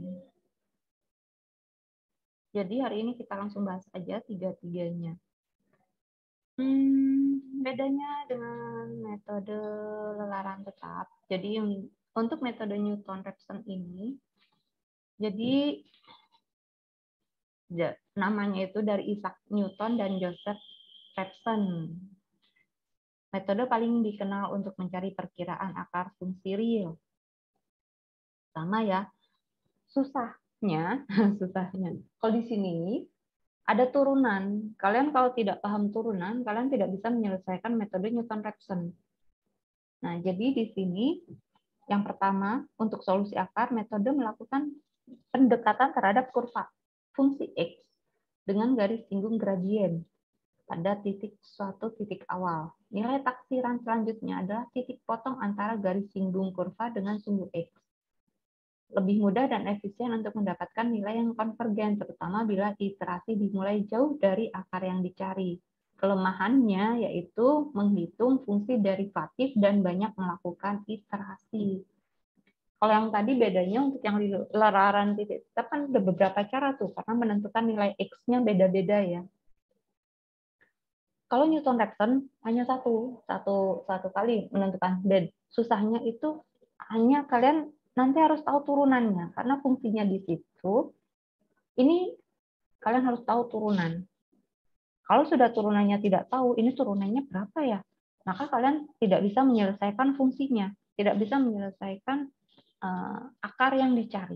Jadi hari ini kita langsung bahas aja tiga-tiganya. Hmm, bedanya dengan metode lelaran tetap. Jadi untuk metode Newton-Raphson ini, jadi ya, namanya itu dari Isaac Newton dan Joseph Raphson. Metode paling dikenal untuk mencari perkiraan akar fungsi real. Sama ya, susahnya, susahnya. Kalau di sini ada turunan. Kalian kalau tidak paham turunan, kalian tidak bisa menyelesaikan metode Newton-Raphson. Nah, jadi di sini yang pertama untuk solusi akar, metode melakukan pendekatan terhadap kurva fungsi X dengan garis singgung gradien pada titik suatu titik awal. Nilai taksiran selanjutnya adalah titik potong antara garis singgung kurva dengan sumbu X. Lebih mudah dan efisien untuk mendapatkan nilai yang konvergen, terutama bila iterasi dimulai jauh dari akar yang dicari. Kelemahannya yaitu menghitung fungsi derivatif dan banyak melakukan iterasi. Kalau yang tadi bedanya untuk yang lelaran titik tetap kan ada beberapa cara tuh, karena menentukan nilai X-nya beda-beda ya. Kalau Newton-Raphson hanya satu, satu, satu kali menentukan. Dan susahnya itu hanya kalian nanti harus tahu turunannya, karena fungsinya di situ. Ini kalian harus tahu turunan. Kalau sudah turunannya tidak tahu, ini turunannya berapa ya? Maka kalian tidak bisa menyelesaikan fungsinya, tidak bisa menyelesaikan uh, akar yang dicari.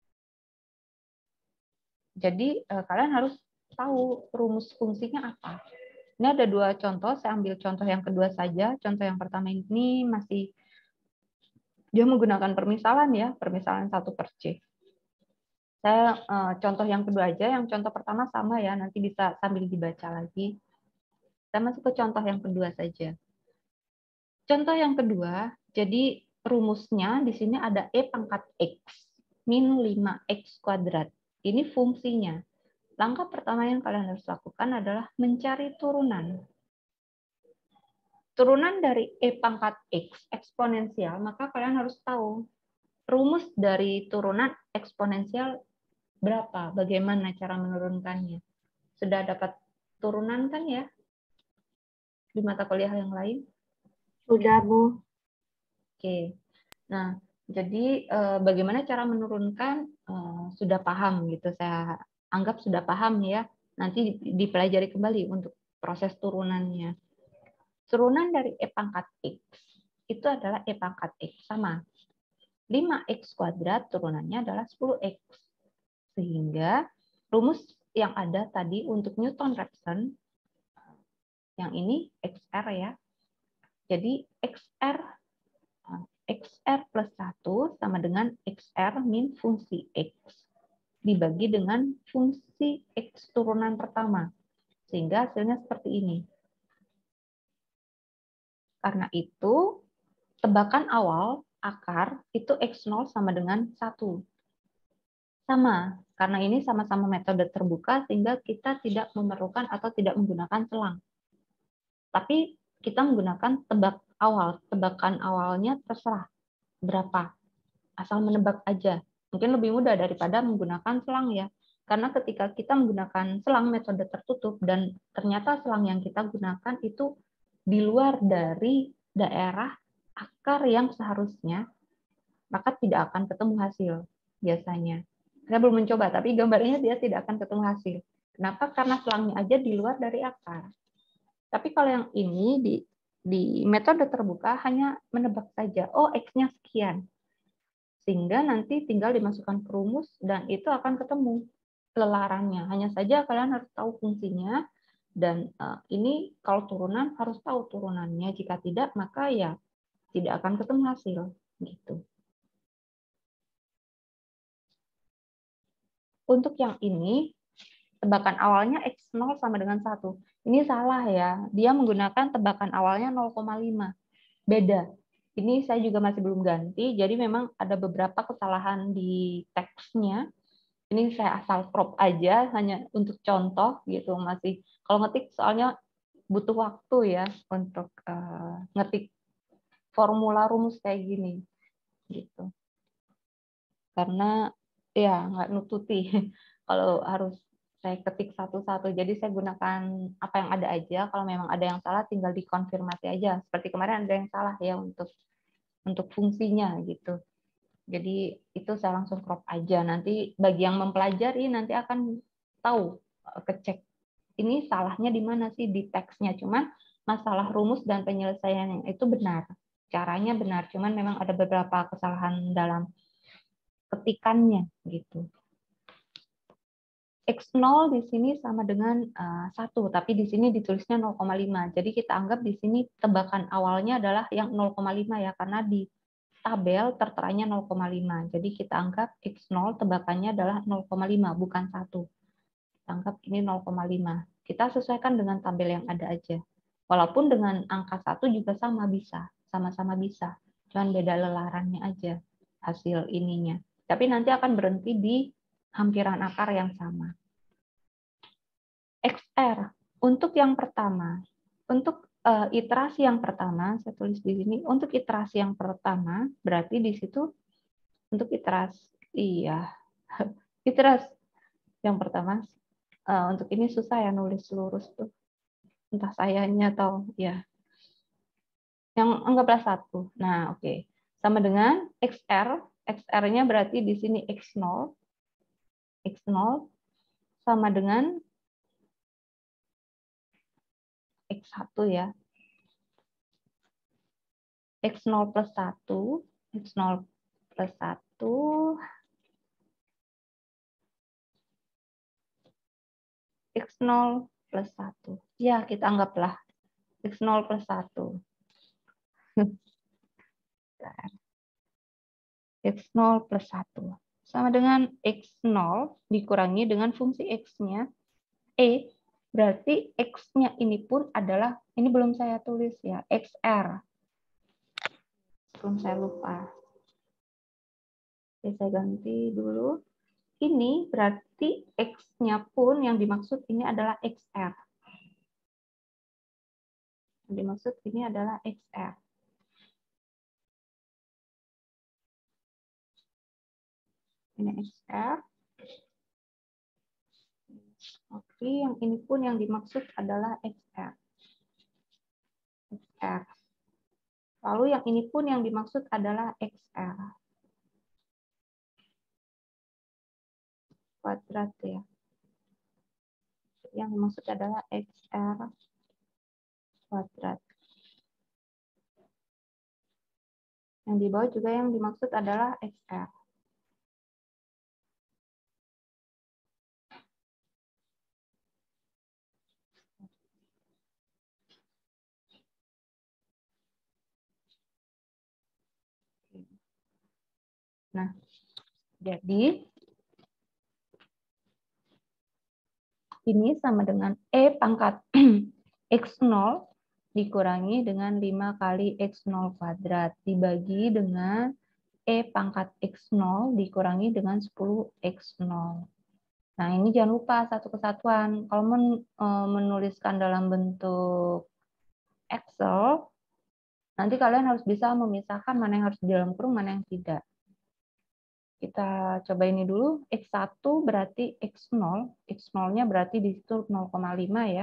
Jadi uh, kalian harus tahu rumus fungsinya apa. Ini ada dua contoh, saya ambil contoh yang kedua saja. Contoh yang pertama ini masih dia menggunakan permisalan ya, permisalan satu per C. Saya uh, contoh yang kedua aja, yang contoh pertama sama ya, nanti bisa sambil dibaca lagi. Saya masuk ke contoh yang kedua saja. Contoh yang kedua, jadi rumusnya di sini ada E pangkat X min lima X kuadrat. Ini fungsinya. Langkah pertama yang kalian harus lakukan adalah mencari turunan. turunan dari E pangkat X eksponensial, maka kalian harus tahu rumus dari turunan eksponensial berapa, bagaimana cara menurunkannya. Sudah dapat turunan kan ya di mata kuliah yang lain? Sudah, Bu. Oke. Nah, jadi eh, bagaimana cara menurunkan eh, sudah paham gitu. Saya anggap sudah paham ya. Nanti dipelajari kembali untuk proses turunannya. Turunan dari E pangkat X itu adalah E pangkat X sama. lima X kuadrat turunannya adalah sepuluh X. Sehingga rumus yang ada tadi untuk Newton-Raphson, yang ini X R ya. Jadi X R, X R plus satu sama dengan X R min fungsi X. Dibagi dengan fungsi X turunan pertama. Sehingga hasilnya seperti ini. Karena itu, tebakan awal akar itu X nol sama dengan satu. Sama, karena ini sama-sama metode terbuka sehingga kita tidak memerlukan atau tidak menggunakan selang. Tapi kita menggunakan tebak awal. Tebakan awalnya terserah berapa. Asal menebak aja. Mungkin lebih mudah daripada menggunakan selang ya. Karena ketika kita menggunakan selang metode tertutup dan ternyata selang yang kita gunakan itu di luar dari daerah akar yang seharusnya, maka tidak akan ketemu hasil biasanya. Saya belum mencoba, tapi gambarnya dia tidak akan ketemu hasil. Kenapa? Karena selangnya aja di luar dari akar. Tapi kalau yang ini di, di metode terbuka hanya menebak saja, oh X-nya sekian. Sehingga nanti tinggal dimasukkan ke rumus dan itu akan ketemu lelarannya. Hanya saja kalian harus tahu fungsinya. Dan uh, ini kalau turunan harus tahu turunannya. Jika tidak, maka ya tidak akan ketemu hasil. Gitu. Untuk yang ini, tebakan awalnya X nol sama dengan satu. Ini salah ya. Dia menggunakan tebakan awalnya nol koma lima. Beda. Ini saya juga masih belum ganti. Jadi memang ada beberapa kesalahan di teksnya. Ini saya asal crop aja hanya untuk contoh gitu, masih kalau ngetik soalnya butuh waktu ya untuk uh, ngetik formula rumus kayak gini gitu. Karena ya nggak nututi kalau harus saya ketik satu-satu. Jadi saya gunakan apa yang ada aja. Kalau memang ada yang salah tinggal dikonfirmasi aja. Seperti kemarin ada yang salah ya untuk untuk fungsinya gitu. Jadi itu saya langsung crop aja. Nanti bagi yang mempelajari nanti akan tahu, kecek ini salahnya di mana sih di teksnya. Cuman masalah rumus dan penyelesaiannya itu benar. Caranya benar, cuman memang ada beberapa kesalahan dalam ketikannya gitu. X nol di sini sama dengan uh, satu, tapi di sini ditulisnya nol koma lima. Jadi kita anggap di sini tebakan awalnya adalah yang nol koma lima ya, karena di tabel terteranya nol koma lima. Jadi kita anggap X nol tebakannya adalah nol koma lima, bukan satu. Kita anggap ini nol koma lima. Kita sesuaikan dengan tabel yang ada aja. Walaupun dengan angka satu juga sama bisa. Sama-sama bisa. Cuman beda lelarannya aja hasil ininya. Tapi nanti akan berhenti di hampiran akar yang sama. X R. Untuk yang pertama. Untuk Uh, iterasi yang pertama, saya tulis di sini, untuk iterasi yang pertama, berarti di situ untuk iterasi, iya, iterasi yang pertama, uh, untuk ini susah ya nulis lurus tuh, entah sayanya atau ya, yang anggaplah satu. Nah, oke, okay. Sama dengan X R, X R-nya berarti di sini X nol, X nol sama dengan X satu ya. X nol plus satu, X nol plus satu, X nol plus satu. Ya, kita anggaplah X nol plus satu. X nol plus satu. Sama dengan X nol dikurangi dengan fungsi X-nya. E, berarti X-nya ini pun adalah, ini belum saya tulis ya, X R. Belum saya lupa. Oke, saya ganti dulu. Ini berarti X-nya pun yang dimaksud ini adalah X R. Yang dimaksud ini adalah X R. Ini X R. Oke, yang ini pun yang dimaksud adalah X R. X R. Lalu yang ini pun yang dimaksud adalah X R. Kuadrat ya. Yang dimaksud adalah X R kuadrat. Yang di bawah juga yang dimaksud adalah X R. Nah, jadi ini sama dengan E pangkat X nol dikurangi dengan lima kali X nol kuadrat dibagi dengan E pangkat X nol dikurangi dengan sepuluh X nol. Nah, ini jangan lupa satu kesatuan. Kalau men, menuliskan dalam bentuk Excel, nanti kalian harus bisa memisahkan mana yang harus di dalam kurung, mana yang tidak. Kita coba ini dulu. X satu berarti X nol. X nol-nya berarti di situ nol koma lima ya.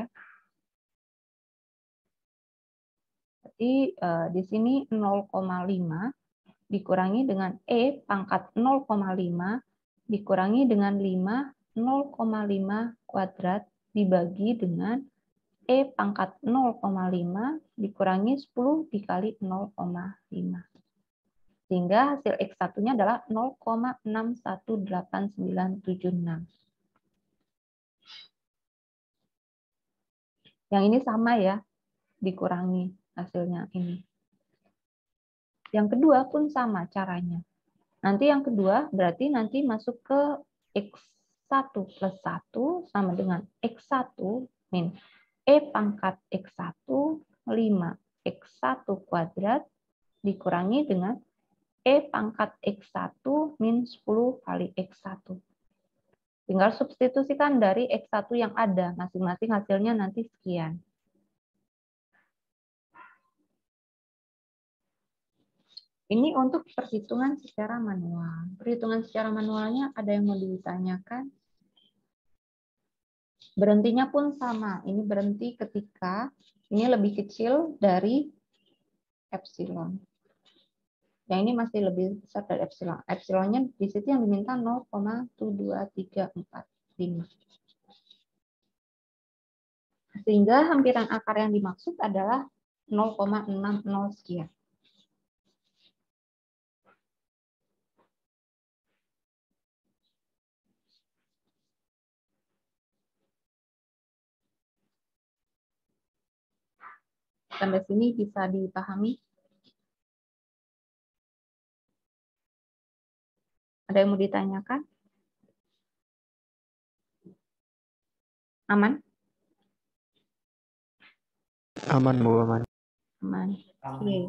Berarti eh, di sini nol koma lima dikurangi dengan E pangkat nol koma lima dikurangi dengan lima, nol koma lima kuadrat dibagi dengan E pangkat nol koma lima dikurangi sepuluh dikali nol koma lima. Sehingga hasil X satu-nya adalah nol koma enam satu delapan sembilan tujuh enam. Yang ini sama ya, dikurangi hasilnya ini. Yang kedua pun sama caranya. Nanti yang kedua berarti nanti masuk ke X satu plus satu sama dengan X satu min E pangkat X satu, lima X satu kuadrat dikurangi dengan E pangkat X satu min sepuluh kali X satu. Tinggal substitusikan dari X satu yang ada. Masing-masing hasilnya nanti sekian. Ini untuk perhitungan secara manual. Perhitungan secara manualnya ada yang mau ditanyakan? Berhentinya pun sama. Ini berhenti ketika ini lebih kecil dari epsilon. Yang ini masih lebih besar dari epsilon. Epsilonnya di situ yang diminta nol koma dua tiga empat lima. Sehingga hampiran akar yang dimaksud adalah nol koma enam nol sekian. Sampai sini bisa dipahami? Ada yang mau ditanyakan? Aman? Aman, Bu, aman. Aman. Oke.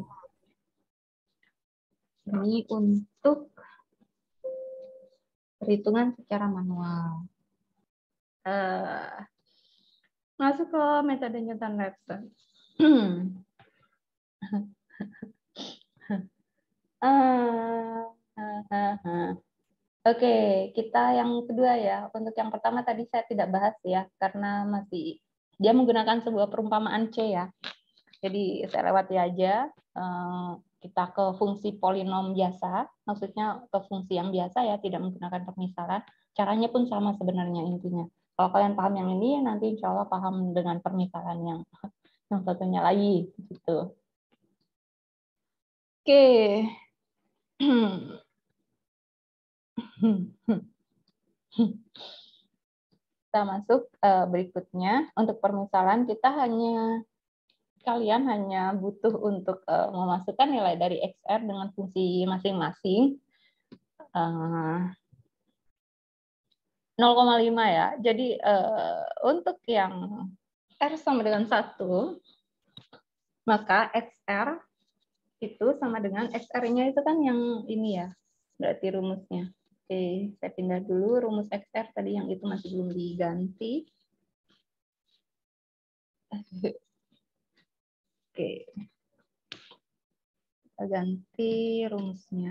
Ini untuk perhitungan secara manual. Uh, masuk ke metode Newton-Raphson. uh, uh, uh, uh. Oke, kita yang kedua ya. Untuk yang pertama tadi saya tidak bahas ya, karena masih dia menggunakan sebuah perumpamaan C ya. Jadi saya lewati aja. Kita ke fungsi polinom biasa, maksudnya ke fungsi yang biasa ya, tidak menggunakan permisalan. Caranya pun sama sebenarnya intinya. Kalau kalian paham yang ini, nanti insya Allah paham dengan permisalan yang yang satunya lagi. Gitu. Oke. Kita masuk berikutnya. Untuk permisalan kita hanya kalian hanya butuh untuk uh, memasukkan nilai dari X R dengan fungsi masing-masing. Uh, nol koma lima ya. Jadi uh, untuk yang R sama dengan satu, maka X R itu sama dengan X R-nya itu kan yang ini ya. Berarti rumusnya. Oke, saya pindah dulu rumus X R tadi yang itu masih belum diganti. Oke. Kita ganti rumusnya.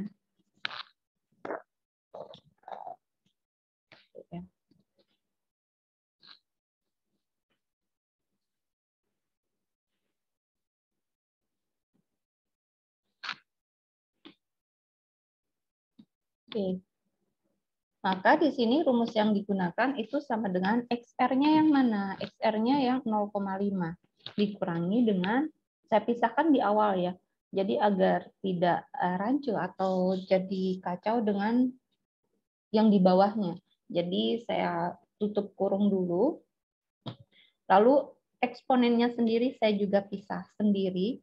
Oke. Oke. Maka di sini rumus yang digunakan itu sama dengan X R-nya yang mana? X R-nya yang nol koma lima. Dikurangi dengan, saya pisahkan di awal ya. Jadi agar tidak rancu atau jadi kacau dengan yang di bawahnya. Jadi saya tutup kurung dulu. Lalu eksponennya sendiri saya juga pisah sendiri.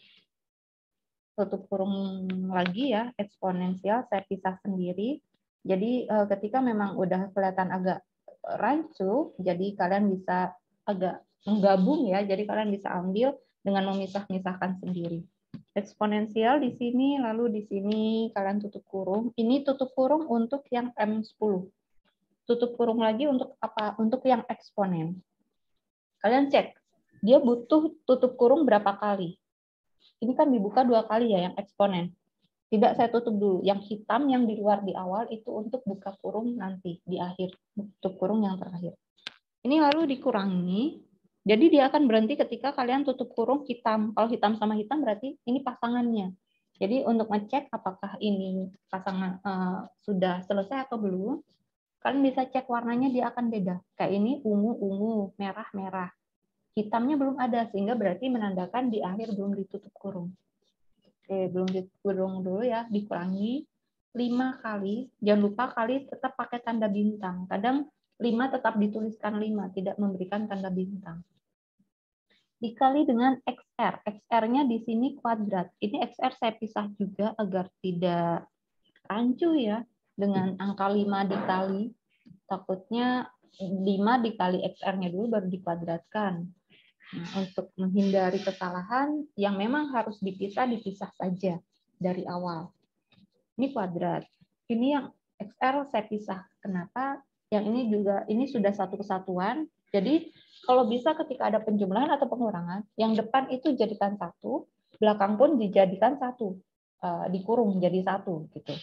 Tutup kurung lagi ya, eksponensial saya pisah sendiri. Jadi ketika memang udah kelihatan agak rancu, jadi kalian bisa agak menggabung ya, jadi kalian bisa ambil dengan memisah-misahkan sendiri. Eksponensial di sini, lalu di sini kalian tutup kurung. Ini tutup kurung untuk yang M sepuluh. Tutup kurung lagi untuk apa? Untuk yang eksponen. Kalian cek, dia butuh tutup kurung berapa kali? Ini kan dibuka dua kali ya yang eksponen. Tidak, saya tutup dulu. Yang hitam yang di luar di awal itu untuk buka kurung nanti di akhir, tutup kurung yang terakhir. Ini lalu dikurangi. Jadi dia akan berhenti ketika kalian tutup kurung hitam. Kalau hitam sama hitam berarti ini pasangannya. Jadi untuk ngecek apakah ini pasangan uh, sudah selesai atau belum, kalian bisa cek warnanya dia akan beda. Kayak ini ungu-ungu, merah-merah. Hitamnya belum ada sehingga berarti menandakan di akhir belum ditutup kurung. Oke, belum dikurung dulu ya, dikurangi lima kali. Jangan lupa kali tetap pakai tanda bintang. Kadang lima tetap dituliskan lima, tidak memberikan tanda bintang. Dikali dengan X R. X R-nya di sini kuadrat. Ini X R saya pisah juga agar tidak rancu ya. Dengan angka lima dikali. Takutnya lima dikali X R-nya dulu baru dikuadratkan. Nah, untuk menghindari kesalahan yang memang harus dipisah, dipisah saja dari awal. Ini kuadrat. Ini yang X R saya pisah. Kenapa? Yang ini juga, ini sudah satu kesatuan. Jadi, kalau bisa ketika ada penjumlahan atau pengurangan, yang depan itu jadikan satu, belakang pun dijadikan satu. Dikurung jadi satu. Gitu.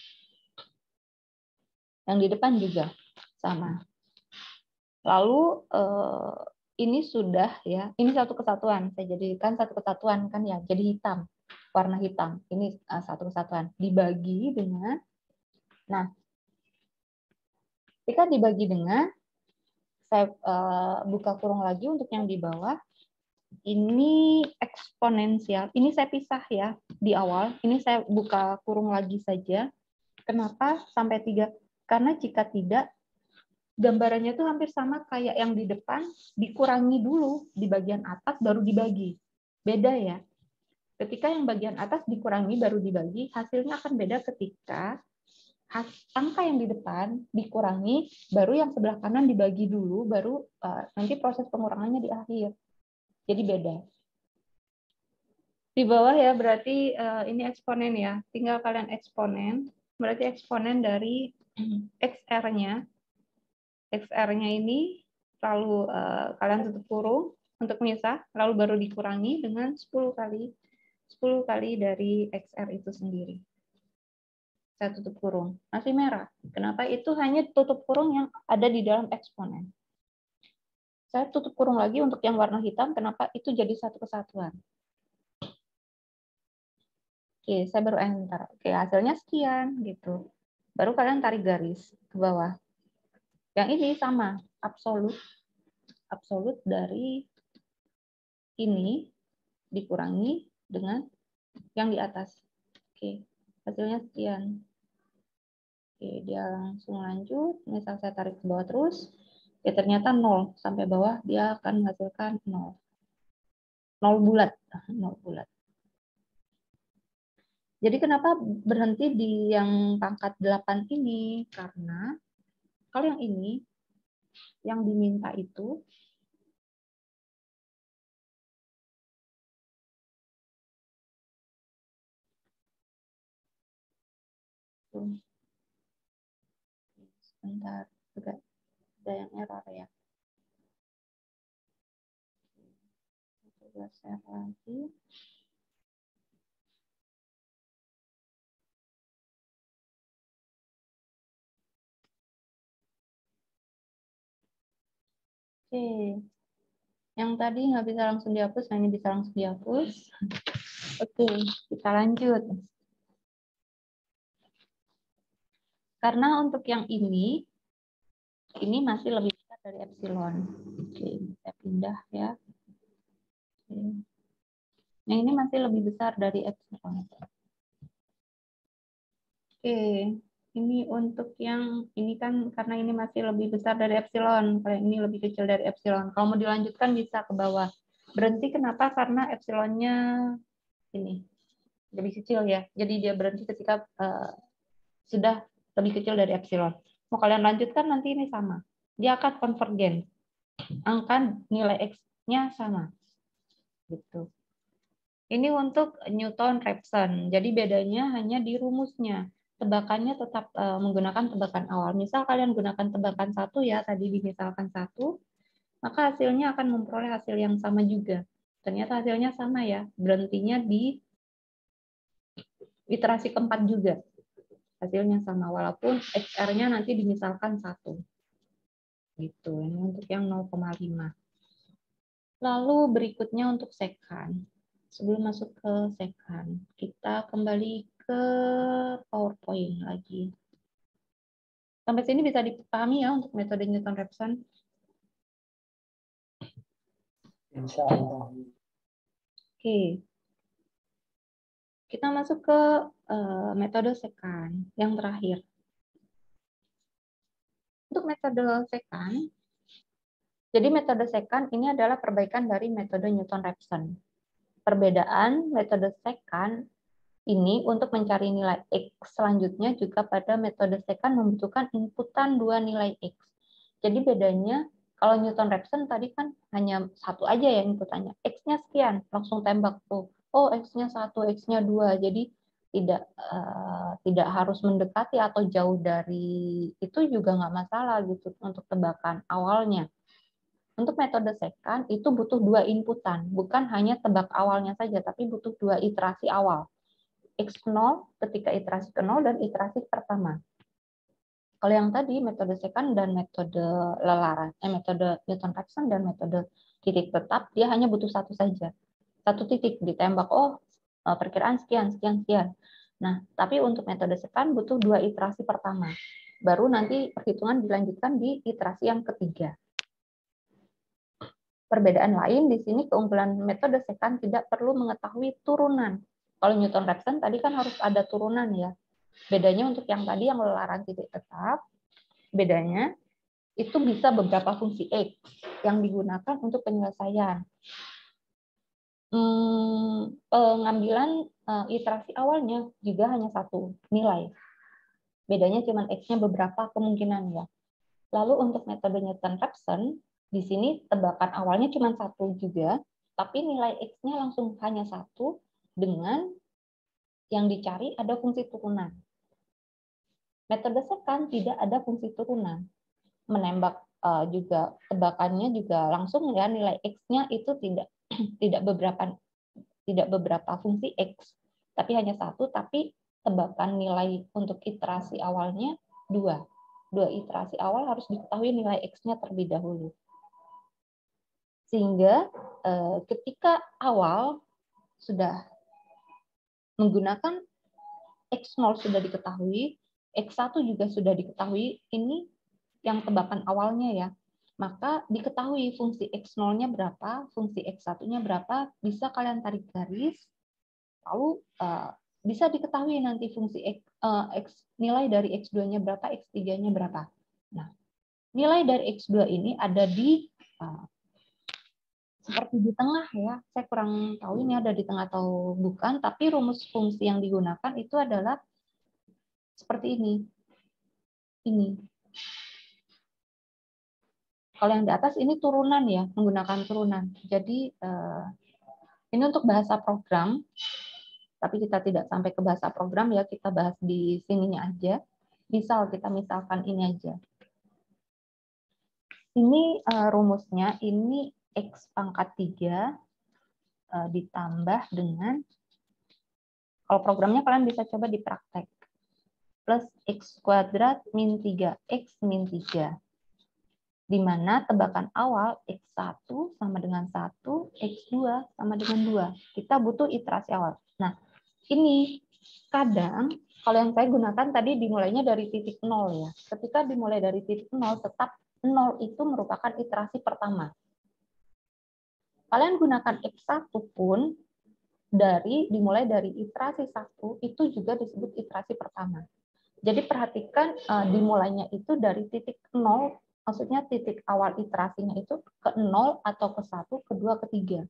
Yang di depan juga sama. Lalu, ini sudah ya, ini satu kesatuan. Saya jadikan satu kesatuan kan ya, jadi hitam, warna hitam. Ini uh, satu kesatuan. Dibagi dengan, nah, ketika dibagi dengan, saya uh, buka kurung lagi untuk yang di bawah. Ini eksponensial. Ini saya pisah ya di awal. Ini saya buka kurung lagi saja. Kenapa sampai tiga? Karena jika tidak, gambarannya itu hampir sama kayak yang di depan, dikurangi dulu di bagian atas baru dibagi. Beda ya. Ketika yang bagian atas dikurangi baru dibagi, hasilnya akan beda ketika angka yang di depan dikurangi, baru yang sebelah kanan dibagi dulu, baru uh, nanti proses pengurangannya di akhir. Jadi beda. Di bawah ya berarti uh, ini eksponen ya. Tinggal kalian eksponen, berarti eksponen dari X R-nya. X R-nya ini lalu uh, kalian tutup kurung untuk misah, lalu baru dikurangi dengan sepuluh kali sepuluh kali dari X R itu sendiri. Saya tutup kurung. Masih merah. Kenapa? Itu hanya tutup kurung yang ada di dalam eksponen. Saya tutup kurung lagi untuk yang warna hitam. Kenapa? Itu jadi satu kesatuan. Oke, saya baru enter. Oke, hasilnya sekian gitu. Baru kalian tarik garis ke bawah. Yang ini sama, absolut. Absolut dari ini dikurangi dengan yang di atas. Oke, hasilnya sekian. Oke, dia langsung lanjut. Misal saya tarik ke bawah terus, ya ternyata nol. Sampai bawah dia akan menghasilkan nol. nol bulat. nol bulat. Jadi kenapa berhenti di yang pangkat delapan ini? Karena kalau yang ini, yang diminta itu, sebentar, juga ada yang error ya. Coba share lagi. Oke. Yang tadi nggak bisa langsung dihapus, nah ini bisa langsung dihapus. Oke, kita lanjut. Karena untuk yang ini, ini masih lebih besar dari epsilon. Oke, kita pindah ya. Oke. Nah, ini masih lebih besar dari epsilon. Oke, ini untuk yang ini kan karena ini masih lebih besar dari epsilon, kalau ini lebih kecil dari epsilon. Kalau mau dilanjutkan bisa ke bawah. Berhenti kenapa? Karena epsilonnya ini lebih kecil ya. Jadi dia berhenti ketika uh, sudah lebih kecil dari epsilon. Mau kalian lanjutkan nanti ini sama. Dia akan konvergen. Angka nilai X-nya sama. Gitu. Ini untuk Newton-Raphson. Jadi bedanya hanya di rumusnya. Tebakannya tetap uh, menggunakan tebakan awal. Misal kalian gunakan tebakan satu ya, tadi dimisalkan satu, maka hasilnya akan memperoleh hasil yang sama juga. Ternyata hasilnya sama ya, berhentinya di iterasi keempat juga. Hasilnya sama, walaupun X R-nya nanti dimisalkan satu. Gitu, ini untuk yang nol koma lima. Lalu berikutnya untuk sekant. Sebelum masuk ke sekant, kita kembali ke PowerPoint lagi. Sampai sini bisa dipahami ya untuk metode Newton-Raphson? Insya Allah. Oke. Kita masuk ke uh, metode sekant yang terakhir. Untuk metode sekant, jadi metode sekant ini adalah perbaikan dari metode Newton-Raphson. Perbedaan metode sekant ini untuk mencari nilai X selanjutnya juga pada metode sekant membutuhkan inputan dua nilai X. Jadi bedanya kalau Newton-Raphson tadi kan hanya satu aja ya inputannya. X-nya sekian, langsung tembak tuh. Oh, X-nya satu, X-nya dua. Jadi tidak uh, tidak harus mendekati atau jauh dari itu juga nggak masalah gitu untuk tebakan awalnya. Untuk metode sekant itu butuh dua inputan, bukan hanya tebak awalnya saja, tapi butuh dua iterasi awal. X nol ketika iterasi ke nol dan iterasi pertama. Kalau yang tadi metode sekant dan metode lelaran, eh, metode Newton-Raphson dan metode titik tetap, dia hanya butuh satu saja. Satu titik ditembak, oh perkiraan sekian, sekian, sekian. Nah, tapi untuk metode sekant butuh dua iterasi pertama. Baru nanti perhitungan dilanjutkan di iterasi yang ketiga. Perbedaan lain di sini keunggulan metode sekant tidak perlu mengetahui turunan. Kalau Newton-Raphson tadi kan harus ada turunan ya. Bedanya untuk yang tadi yang lelaran titik tetap, bedanya itu bisa beberapa fungsi X yang digunakan untuk penyelesaian. Hmm, pengambilan uh, iterasi awalnya juga hanya satu nilai. Bedanya cuma X-nya beberapa kemungkinan ya. Lalu untuk metode Newton-Raphson, di sini tebakan awalnya cuma satu juga, tapi nilai X-nya langsung hanya satu dengan yang dicari ada fungsi turunan. Metode sekant tidak ada fungsi turunan. Menembak uh, juga tebakannya juga langsung ya nilai X-nya itu tidak tidak beberapa tidak beberapa fungsi X, tapi hanya satu, tapi tebakan nilai untuk iterasi awalnya dua. Dua iterasi awal harus diketahui nilai X-nya terlebih dahulu. Sehingga eh, ketika awal sudah menggunakan X nol sudah diketahui, X satu juga sudah diketahui, ini yang tebakan awalnya ya, maka diketahui fungsi X nol-nya berapa, fungsi X satu-nya berapa, bisa kalian tarik garis, lalu uh, bisa diketahui nanti fungsi X, uh, X nilai dari X dua-nya berapa, X tiga-nya berapa. Nah, nilai dari X dua ini ada di uh, seperti di tengah ya, saya kurang tahu ini ada di tengah atau bukan, tapi rumus fungsi yang digunakan itu adalah seperti ini. Ini. Kalau yang di atas ini turunan ya, menggunakan turunan. Jadi eh, ini untuk bahasa program, tapi kita tidak sampai ke bahasa program ya, kita bahas di sininya aja. Misal kita misalkan ini aja. Ini eh, rumusnya, ini X pangkat tiga uh, ditambah dengan, kalau programnya kalian bisa coba dipraktek, plus X kuadrat min tiga X min tiga. Di mana tebakan awal X satu sama dengan satu, X dua sama dengan dua. Kita butuh iterasi awal. Nah, ini kadang kalau yang saya gunakan tadi dimulainya dari titik nol ya. Ketika dimulai dari titik nol, tetap nol itu merupakan iterasi pertama. Kalian gunakan X satu pun dari dimulai dari iterasi satu itu juga disebut iterasi pertama. Jadi perhatikan uh, dimulainya itu dari titik nol, maksudnya titik awal iterasinya itu ke nol atau ke satu, ke dua, ke tiga.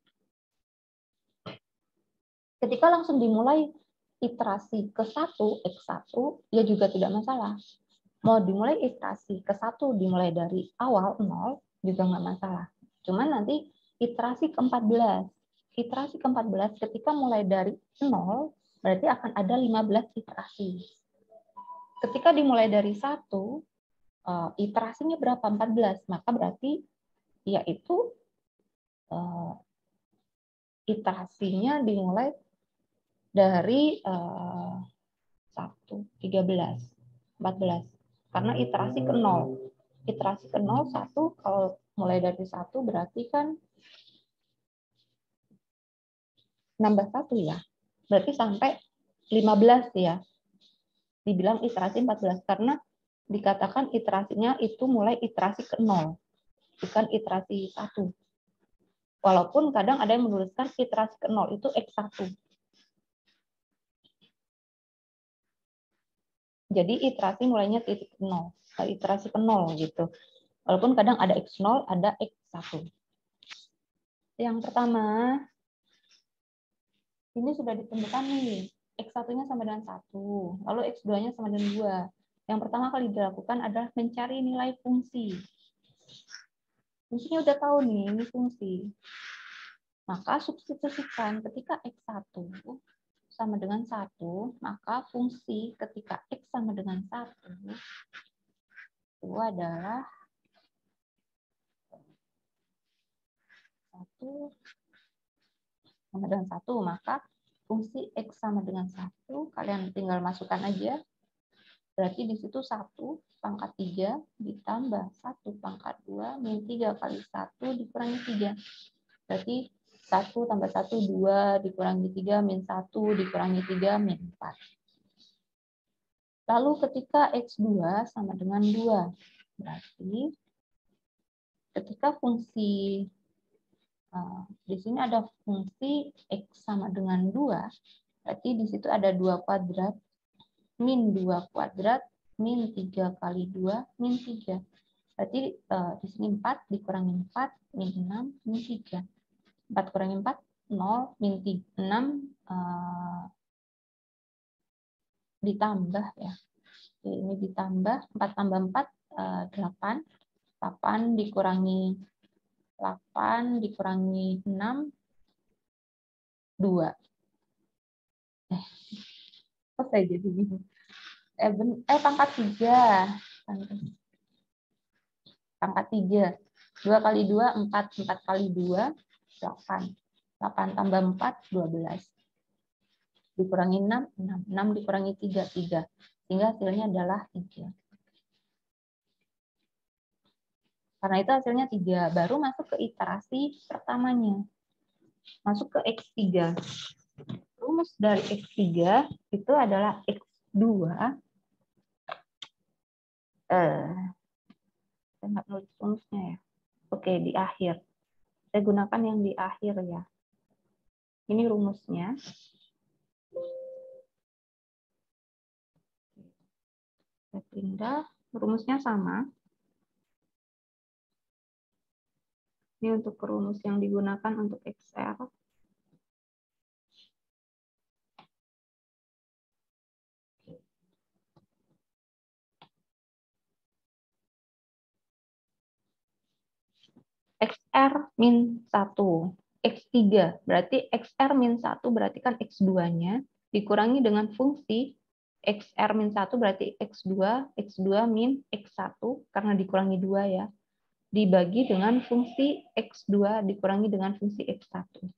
Ketika langsung dimulai iterasi ke satu, X satu, ya juga tidak masalah. Mau dimulai iterasi ke satu, dimulai dari awal, nol, juga nggak masalah. Cuman nanti iterasi ke empat belas. Iterasi ke empat belas ketika mulai dari nol, berarti akan ada lima belas iterasi. Ketika dimulai dari satu, uh, iterasinya berapa? empat belas. Maka berarti yaitu uh, iterasinya dimulai dari uh, satu, tiga belas, empat belas. Karena iterasi ke nol. Iterasi ke nol, satu, kalau mulai dari satu berarti kan nambah satu ya. Berarti sampai lima belas ya. Dibilang iterasi empat belas karena dikatakan iterasinya itu mulai iterasi ke nol, bukan iterasi satu. Walaupun kadang ada yang menuliskan iterasi ke nol itu X satu. Jadi iterasi mulainya titik nol, iterasi ke nol gitu. Walaupun kadang ada X nol, ada X satu. Yang pertama, ini sudah ditentukan nih. X satu-nya sama dengan satu, lalu X dua-nya sama dengan dua. Yang pertama kali dilakukan adalah mencari nilai fungsi. Fungsinya udah tahu nih, ini fungsi. Maka substitusikan ketika X satu sama dengan satu, maka fungsi ketika X sama dengan satu itu adalah satu sama dengan satu, maka fungsi X sama dengan satu, kalian tinggal masukkan aja. Berarti di situ satu pangkat tiga ditambah satu pangkat dua min tiga kali satu dikurangi tiga. Berarti satu tambah satu, dua dikurangi tiga min satu dikurangi tiga min empat. Lalu ketika X dua sama dengan dua, berarti ketika fungsi Uh, di sini ada fungsi X sama dengan dua, berarti di situ ada dua kuadrat, min dua kuadrat, min tiga kali dua, min tiga. Berarti uh, di sini empat dikurangi empat, min enam, min tiga. empat kurangi empat, nol, min tiga, enam, uh, ditambah ya. Ini ditambah, empat tambah empat, uh, delapan. delapan dikurangi delapan dikurangi enam, dua. Eh, kok saya jadi bingung? Eh, ben, eh pangkat tiga. Pangkat tiga. dua kali dua, empat. empat kali dua, delapan. delapan tambah empat, dua belas. Dikurangi enam, enam. enam dikurangi tiga, tiga. Sehingga hasilnya adalah tiga. Karena itu hasilnya tiga. Baru masuk ke iterasi pertamanya. Masuk ke X tiga. Rumus dari X tiga itu adalah X dua. Eh, saya nggak nulis rumusnya ya. Oke, di akhir. Saya gunakan yang di akhir ya. Ini rumusnya. Saya pindah. Rumusnya sama. Ini untuk rumus yang digunakan untuk X R. X R min satu. X tiga. Berarti X R min satu berarti kan X dua-nya. Dikurangi dengan fungsi X R min satu berarti X dua. X dua min X satu. Karena dikurangi dua ya. Dibagi dengan fungsi X dua dikurangi dengan fungsi X satu.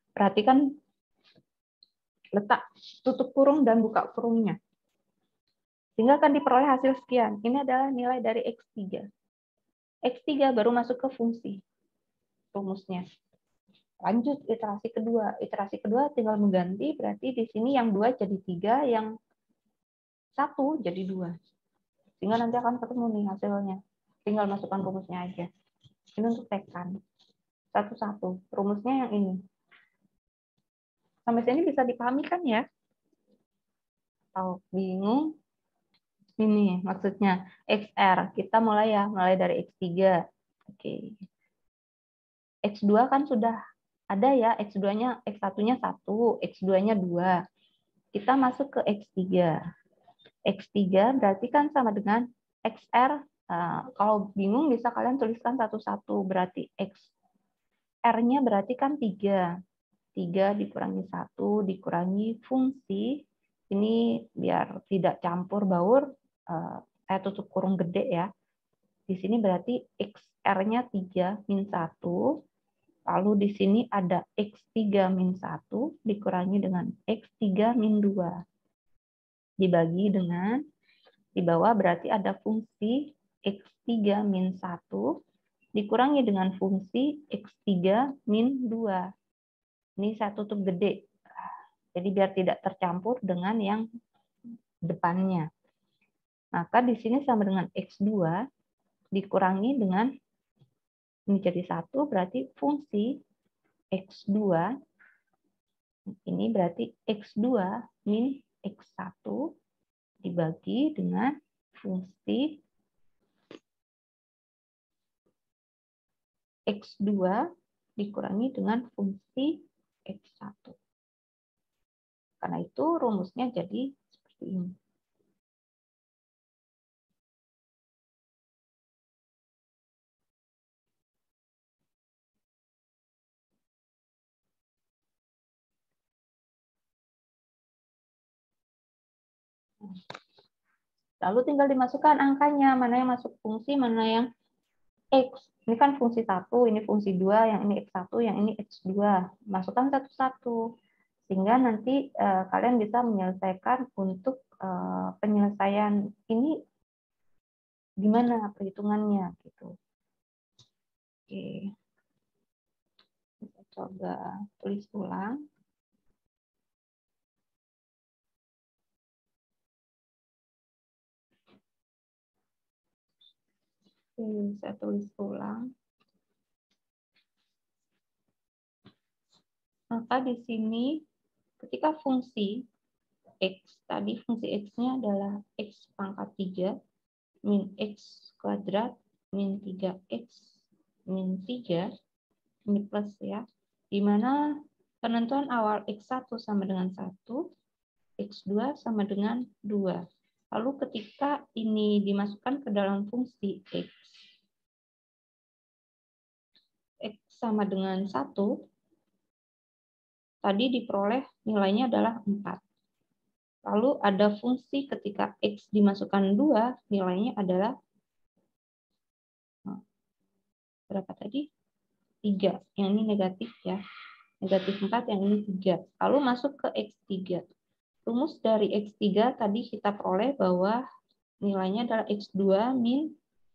Perhatikan letak tutup kurung dan buka kurungnya. Sehingga akan diperoleh hasil sekian. Ini adalah nilai dari X tiga. X tiga baru masuk ke fungsi rumusnya. Lanjut iterasi kedua. Iterasi kedua tinggal mengganti, berarti di sini yang dua jadi tiga, yang satu jadi dua. Sehingga nanti akan ketemu nih hasilnya. Tinggal masukkan rumusnya aja. Ini untuk tekan. Satu-satu. Rumusnya yang ini. Sampai sini bisa dipahami kan ya? Atau bingung? Ini maksudnya X R. Kita mulai ya, mulai dari X tiga. Oke. X dua kan sudah ada ya, X dua-nya, X satu-nya satu, X dua-nya dua. Kita masuk ke X tiga. X tiga berarti kan sama dengan X R. Nah, kalau bingung bisa kalian tuliskan satu-satu. Berarti X R-nya berarti kan tiga. tiga dikurangi satu, dikurangi fungsi. Ini biar tidak campur baur. Saya tutup kurung gede ya. Di sini berarti X R-nya tiga min satu. Lalu di sini ada X tiga min satu dikurangi dengan X tiga min dua. Dibagi dengan, di bawah berarti ada fungsi X tiga min satu dikurangi dengan fungsi X tiga min dua. Ini saya tutup gede. Jadi biar tidak tercampur dengan yang depannya. Maka di sini sama dengan X dua dikurangi dengan, ini jadi satu, berarti fungsi X dua, ini berarti X dua min X satu dibagi dengan fungsi X dua dikurangi dengan fungsi X satu. Karena itu rumusnya jadi seperti ini. Lalu tinggal dimasukkan angkanya, mana yang masuk fungsi, mana yang X. Ini kan fungsi satu, ini fungsi dua, yang ini X satu, yang ini X dua. Masukkan satu-satu. Sehingga nanti uh, kalian bisa menyelesaikan untuk uh, penyelesaian ini gimana perhitungannya gitu. Oke. Kita coba tulis ulang. Oke, saya tulis ulang. Maka di sini ketika fungsi X, tadi fungsi X-nya adalah X pangkat tiga min X kuadrat min tiga X min tiga, ini plus ya, di mana penentuan awal X satu sama dengan satu, X dua sama dengan dua. Lalu ketika ini dimasukkan ke dalam fungsi X, X sama dengan satu, tadi diperoleh nilainya adalah empat. Lalu ada fungsi ketika X dimasukkan dua, nilainya adalah berapa tadi? tiga. Yang ini negatif ya. Negatif empat, yang ini tiga. Lalu masuk ke X tiga. Rumus dari X tiga tadi kita peroleh bahwa nilainya adalah X dua min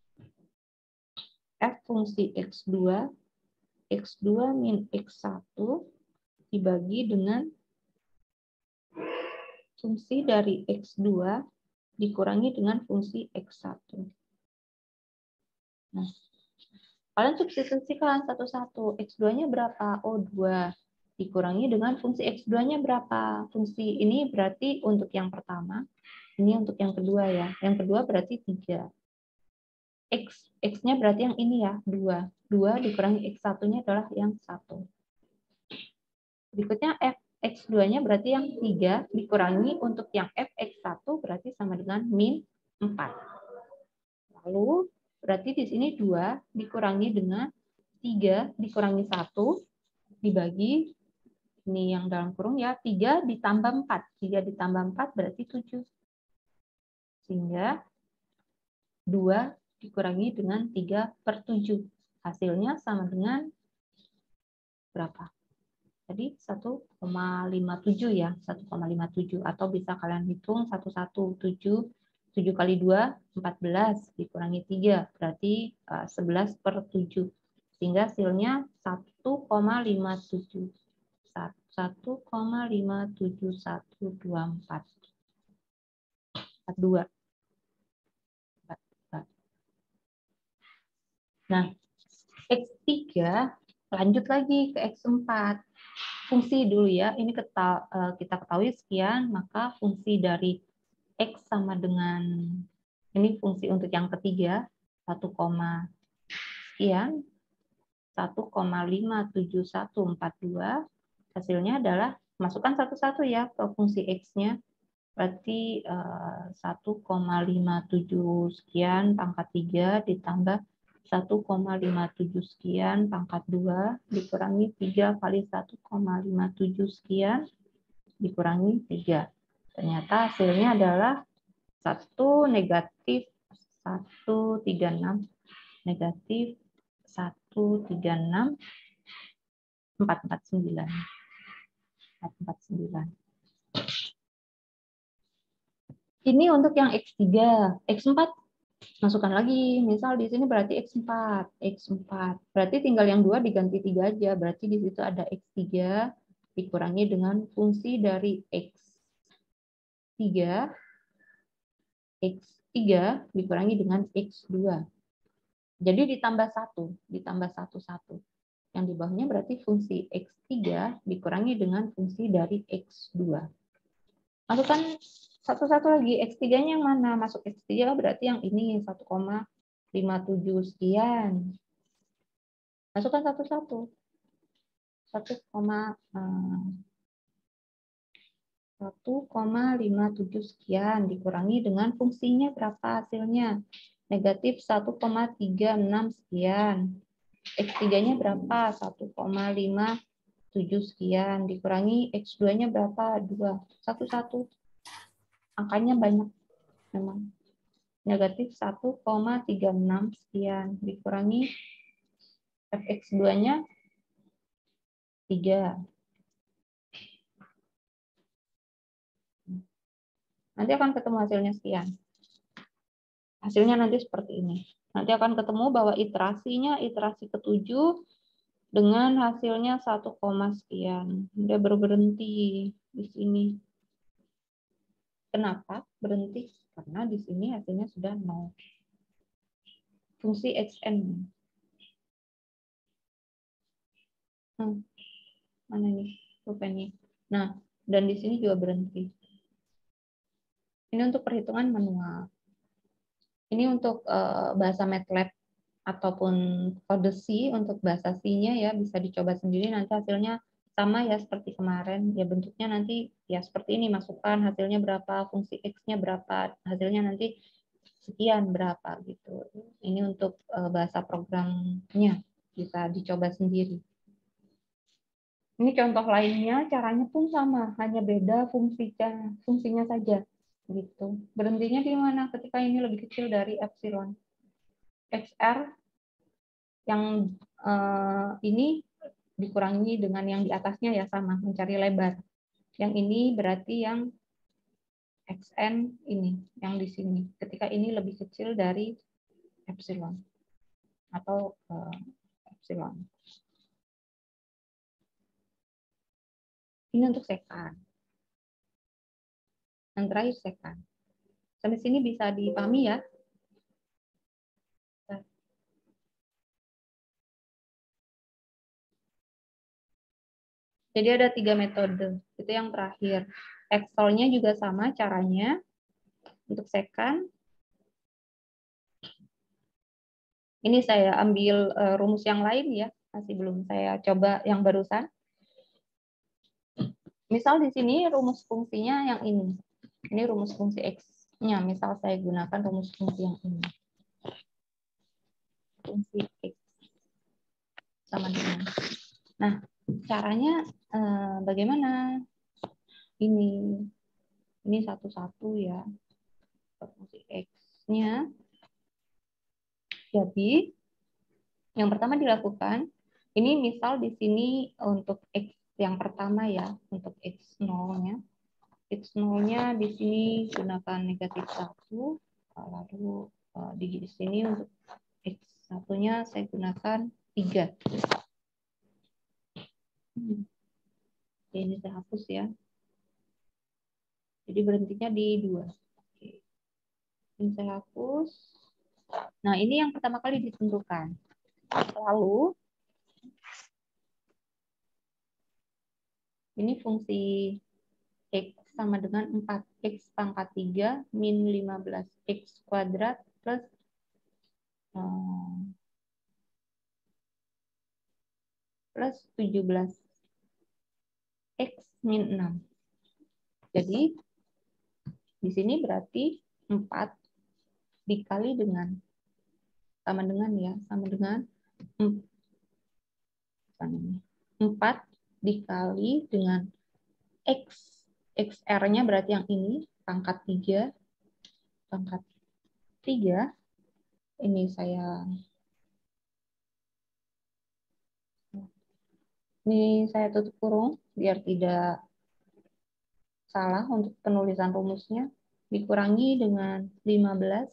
F fungsi X dua, X dua min X satu dibagi dengan fungsi dari X dua dikurangi dengan fungsi X satu. Nah, kalian substitusikan satu-satu. X dua-nya berapa? Oh, dua. Dikurangi dengan fungsi X dua-nya berapa? Fungsi ini berarti untuk yang pertama. Ini untuk yang kedua ya. Yang kedua berarti tiga. X, X-nya berarti yang ini ya, dua. dua dikurangi X satu-nya adalah yang satu. Berikutnya F X dua-nya berarti yang tiga dikurangi untuk yang F X satu berarti sama dengan min empat. Lalu berarti di sini dua dikurangi dengan tiga dikurangi satu dibagi, ini yang dalam kurung ya, tiga ditambah empat. tiga ditambah empat berarti tujuh. Sehingga dua dikurangi dengan tiga per tujuh. Hasilnya sama dengan berapa? Tadi satu koma lima tujuh ya, satu koma lima tujuh, atau bisa kalian hitung satu satu tujuh, tujuh kali dua, empat belas, dikurangi tiga, berarti uh, sebelas per tujuh. Sehingga hasilnya satu koma lima tujuh. satu koma lima tujuh satu dua empat. empat dua. Nah, X tiga lanjut lagi ke X empat. Fungsi dulu ya, ini kita, kita ketahui sekian, maka fungsi dari X sama dengan, ini fungsi untuk yang ketiga, satu, sekian, satu koma lima tujuh satu empat dua, hasilnya adalah, masukkan satu-satu ya ke fungsi X-nya, berarti satu koma lima tujuh sekian pangkat tiga ditambah satu koma lima tujuh sekian pangkat dua dikurangi tiga kali satu koma lima tujuh sekian dikurangi tiga. Ternyata hasilnya adalah satu negatif satu tiga enam negatif satu tiga enam empat empat sembilan. empat empat sembilan. Ini untuk yang X tiga, X empat masukkan lagi. Misal di sini berarti X empat, X empat. Berarti tinggal yang dua diganti tiga aja. Berarti di situ ada X tiga dikurangi dengan fungsi dari X tiga. X tiga dikurangi dengan X dua. Jadi ditambah satu, ditambah satu satu. Yang di bawahnya berarti fungsi X tiga dikurangi dengan fungsi dari X dua. Masukkan satu-satu lagi, X tiga-nya yang mana? Masuk X tiga berarti yang ini, satu koma lima tujuh sekian. Masukkan satu-satu. satu koma lima tujuh sekian dikurangi dengan fungsinya berapa hasilnya? Negatif satu koma tiga enam sekian. X tiga-nya berapa? satu koma lima tujuh sekian. Dikurangi X dua-nya berapa? dua. satu-satu. Angkanya banyak memang. Negatif satu koma tiga enam sekian. Dikurangi F X dua-nya tiga. Nanti akan ketemu hasilnya sekian. Hasilnya nanti seperti ini. Nanti akan ketemu bahwa iterasinya, iterasi ketujuh, dengan hasilnya satu, sekian. Dia berhenti di sini. Kenapa berhenti? Karena di sini hasilnya sudah nol. Fungsi xn. Hmm. Mana nih rupanya? Nah, dan di sini juga berhenti. Ini untuk perhitungan manual. Ini untuk uh, bahasa MATLAB ataupun kode C, untuk bahasa C-nya ya bisa dicoba sendiri, nanti hasilnya sama ya seperti kemarin. Ya bentuknya nanti ya seperti ini, masukkan hasilnya berapa, fungsi X-nya berapa, hasilnya nanti sekian berapa gitu. Ini untuk uh, bahasa programnya bisa dicoba sendiri. Ini contoh lainnya, caranya pun sama, hanya beda fungsinya, fungsinya saja gitu. Berhentinya di mana ketika ini lebih kecil dari epsilon. X R yang uh, ini dikurangi dengan yang di atasnya ya sama, mencari lebar. Yang ini berarti yang X N ini, yang di sini. Ketika ini lebih kecil dari epsilon atau uh, epsilon. Ini untuk sekan. Yang terakhir sekan. Sampai sini bisa dipahami ya? Jadi ada tiga metode. Itu yang terakhir. Excel-nya juga sama caranya. Untuk sekan. Ini saya ambil uh, rumus yang lain ya. Masih belum saya coba yang barusan. Misal di sini rumus fungsinya yang ini. Ini rumus fungsi X-nya. Misal saya gunakan rumus fungsi yang ini. Fungsi X sama dengan. Nah, caranya eh, bagaimana? Ini. Ini satu-satu ya. Fungsi X-nya. Jadi, yang pertama dilakukan, ini misal di sini untuk X yang pertama ya, untuk X nol-nya. X nol-nya di sini gunakan negatif satu, lalu di sini untuk X satu-nya saya gunakan tiga. Hmm. Ini saya hapus ya. Jadi berhentinya di dua. Oke. Ini saya hapus. Nah, ini yang pertama kali ditentukan. Lalu, ini fungsi X sama dengan empat X pangkat tiga min lima belas X kuadrat plus um, plus tujuh belas X min enam. Jadi, di sini berarti empat dikali dengan, sama dengan ya, sama dengan empat dikali dengan X. X R-nya berarti yang ini, pangkat tiga. Pangkat tiga. Ini saya ini saya tutup kurung biar tidak salah untuk penulisan rumusnya. Dikurangi dengan lima belas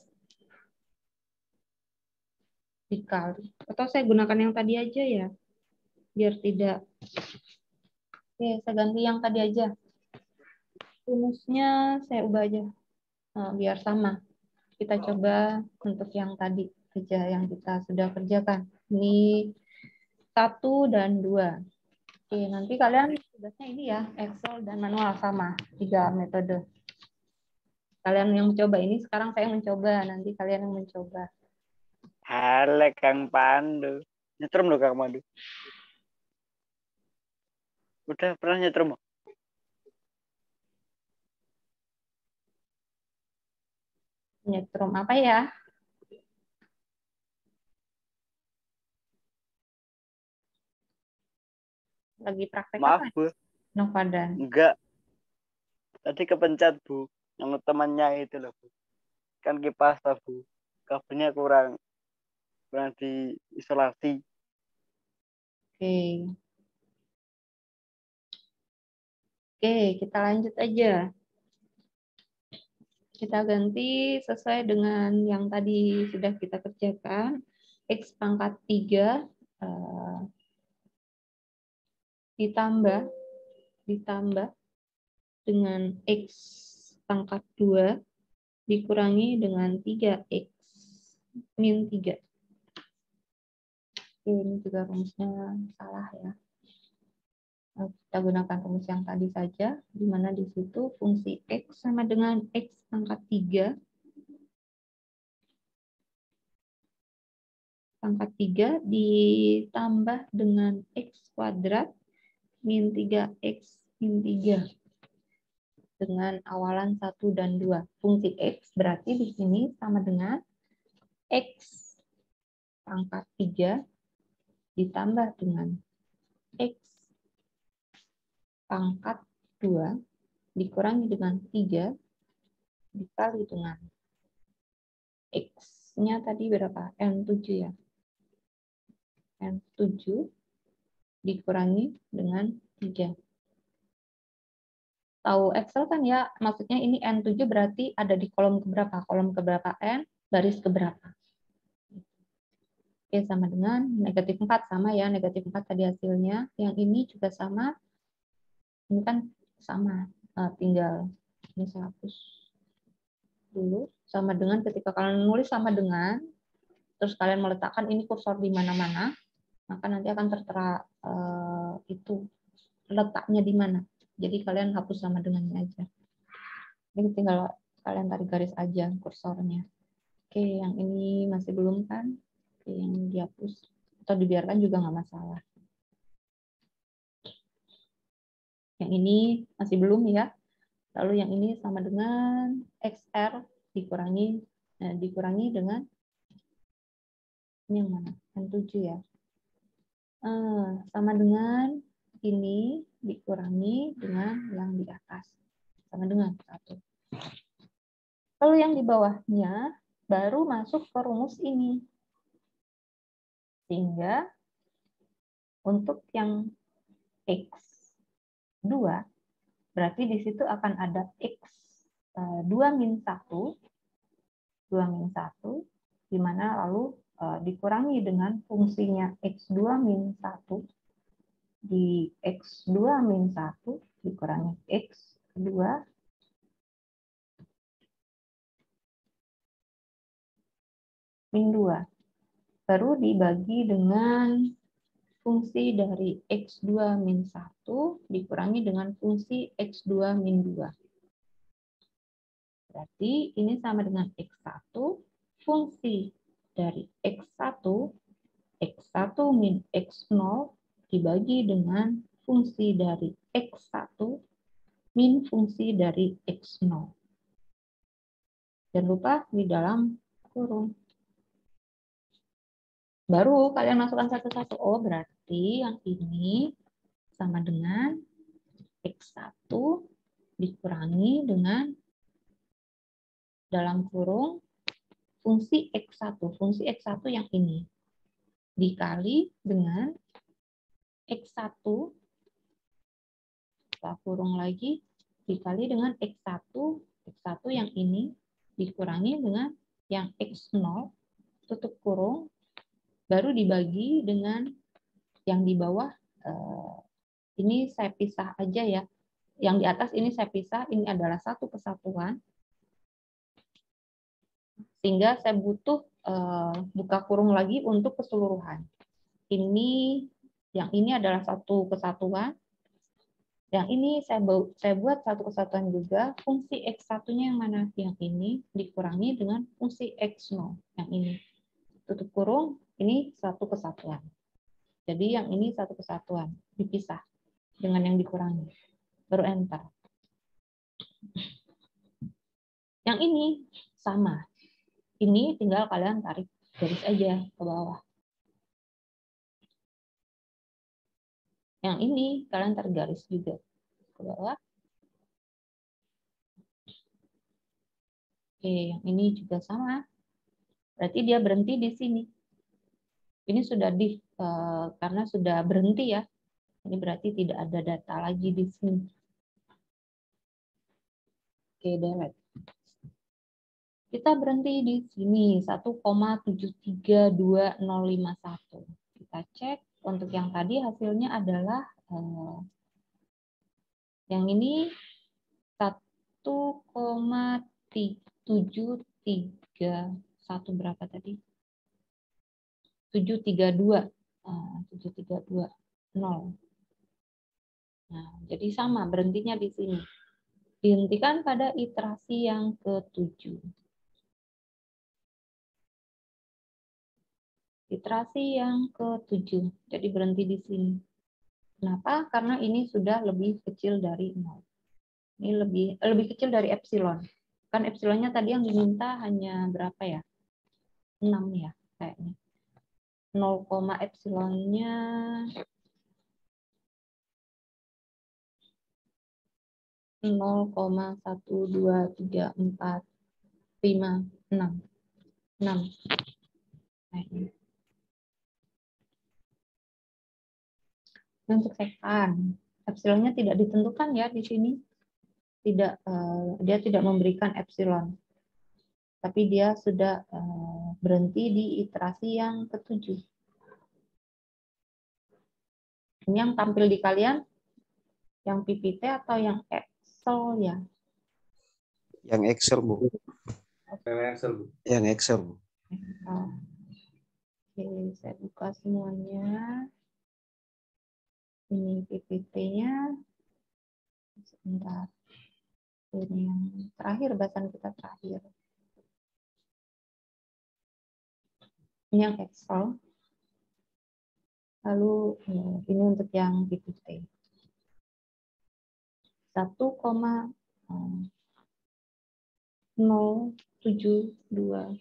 dikali. Atau saya gunakan yang tadi aja ya. Biar tidak. Oke, saya ganti yang tadi aja. Rumusnya saya ubah aja. Nah, biar sama. Kita coba untuk yang tadi kerja yang kita sudah kerjakan. Ini satu dan dua. Oke, nanti kalian tugasnya ini ya, Excel dan manual sama, tiga metode. Kalian yang mencoba ini, sekarang saya mencoba, nanti kalian yang mencoba. Halo Kang Pandu. Nyetrum loh Kang Pandu. Udah pernah nyetrum? Nyetrum apa ya? Lagi praktek Maaf, apa? Bu. Novadan. Enggak. Tadi kepencet, Bu. Yang temannya itu loh, Bu. Kan kipas, Bu. Kabelnya kurang kurang diisolasi. Oke. Oke, kita lanjut aja. Kita ganti sesuai dengan yang tadi sudah kita kerjakan. X pangkat tiga uh, ditambah ditambah dengan X pangkat dua dikurangi dengan tiga X min tiga. Oke, ini juga rumusnya salah ya. Kita gunakan rumus yang tadi saja, di mana di situ fungsi X sama dengan X pangkat tiga. Pangkat tiga ditambah dengan X kuadrat min tiga X min tiga. Dengan awalan satu dan dua. Fungsi X berarti di sini sama dengan X pangkat tiga ditambah dengan X pangkat dua dikurangi dengan tiga dikali dengan X-nya tadi berapa? N tujuh ya. N tujuh dikurangi dengan tiga. Tahu Excel kan ya, maksudnya ini N tujuh berarti ada di kolom keberapa? Kolom keberapa N, baris keberapa. Oke, sama dengan negatif empat, sama ya, negatif empat tadi hasilnya. Yang ini juga sama. Ini kan sama, tinggal ini saya hapus dulu. Sama dengan ketika kalian nulis sama dengan, terus kalian meletakkan ini kursor di mana-mana, maka nanti akan tertera uh, itu letaknya di mana. Jadi kalian hapus sama dengannya aja. Jadi tinggal kalian tarik garis aja kursornya. Oke, yang ini masih belum kan? Oke, yang dihapus atau dibiarkan juga nggak masalah. Yang ini masih belum ya. Lalu yang ini sama dengan X R dikurangi eh, dikurangi dengan ini yang mana? N tujuh ya. Eh, sama dengan ini dikurangi dengan yang di atas. Sama dengan satu. Lalu yang di bawahnya baru masuk ke rumus ini. Sehingga untuk yang X dua, berarti di situ akan ada X dua min satu, dua min satu, di mana lalu uh, dikurangi dengan fungsinya X dua min satu, di X dua min satu dikurangi X dua min dua, baru dibagi dengan fungsi dari X dua min satu dikurangi dengan fungsi X dua min dua. Berarti ini sama dengan X satu, fungsi dari X satu, X satu min X nol dibagi dengan fungsi dari X satu min fungsi dari X nol. Jangan lupa di dalam kurung. Baru kalian masukkan satu-satu. Oh, berarti yang ini sama dengan X satu dikurangi dengan dalam kurung fungsi X satu. Fungsi X satu yang ini. Dikali dengan X satu. Kita kurung lagi. Dikali dengan X satu. X satu yang ini. Dikurangi dengan yang X nol. Tutup kurung. Baru dibagi dengan yang di bawah. Eh, ini saya pisah aja ya. Yang di atas ini saya pisah. Ini adalah satu kesatuan. Sehingga saya butuh uh, buka kurung lagi untuk keseluruhan. Ini, yang ini adalah satu kesatuan. Yang ini saya, saya buat satu kesatuan juga. Fungsi X satu-nya yang mana? Yang ini dikurangi dengan fungsi X nol. Yang ini. Tutup kurung, ini satu kesatuan. Jadi yang ini satu kesatuan. Dipisah dengan yang dikurangi. Baru enter. Yang ini sama. Ini tinggal kalian tarik garis aja ke bawah. Yang ini kalian tarik garis juga ke bawah. Oke, yang ini juga sama. Berarti dia berhenti di sini. Ini sudah di eh, karena sudah berhenti ya. Ini berarti tidak ada data lagi di sini. Oke, delete. Kita berhenti di sini satu koma tujuh tiga dua nol lima satu. Kita cek untuk yang tadi hasilnya adalah eh, yang ini satu koma tujuh tiga satu berapa tadi? tujuh tiga dua. Nah, tujuh tiga dua nol. Nah, jadi sama berhentinya di sini. Dihentikan pada iterasi yang ketujuh. Iterasi yang ketujuh, jadi berhenti di sini. Kenapa? Karena ini sudah lebih kecil dari nol. Ini lebih lebih kecil dari epsilon. Kan epsilonnya tadi yang diminta hanya berapa ya? enam ya kayaknya. nol, epsilonnya nol koma satu dua tiga empat lima enam. enam. Kayaknya. Untuk sekan, epsilonnya tidak ditentukan ya di sini. Tidak, uh, dia tidak memberikan epsilon, tapi dia sudah uh, berhenti di iterasi yang ketujuh. Ini yang tampil di kalian, yang P P T atau yang Excel ya? Yang Excel, Bu. Yang Excel, Bu. Yang Excel, Bu. Oke, saya buka semuanya. Ini P P T-nya. Sebentar. Ini yang terakhir, bahasan kita terakhir. Ini yang Excel. Lalu ini untuk yang P P T. satu koma nol tujuh dua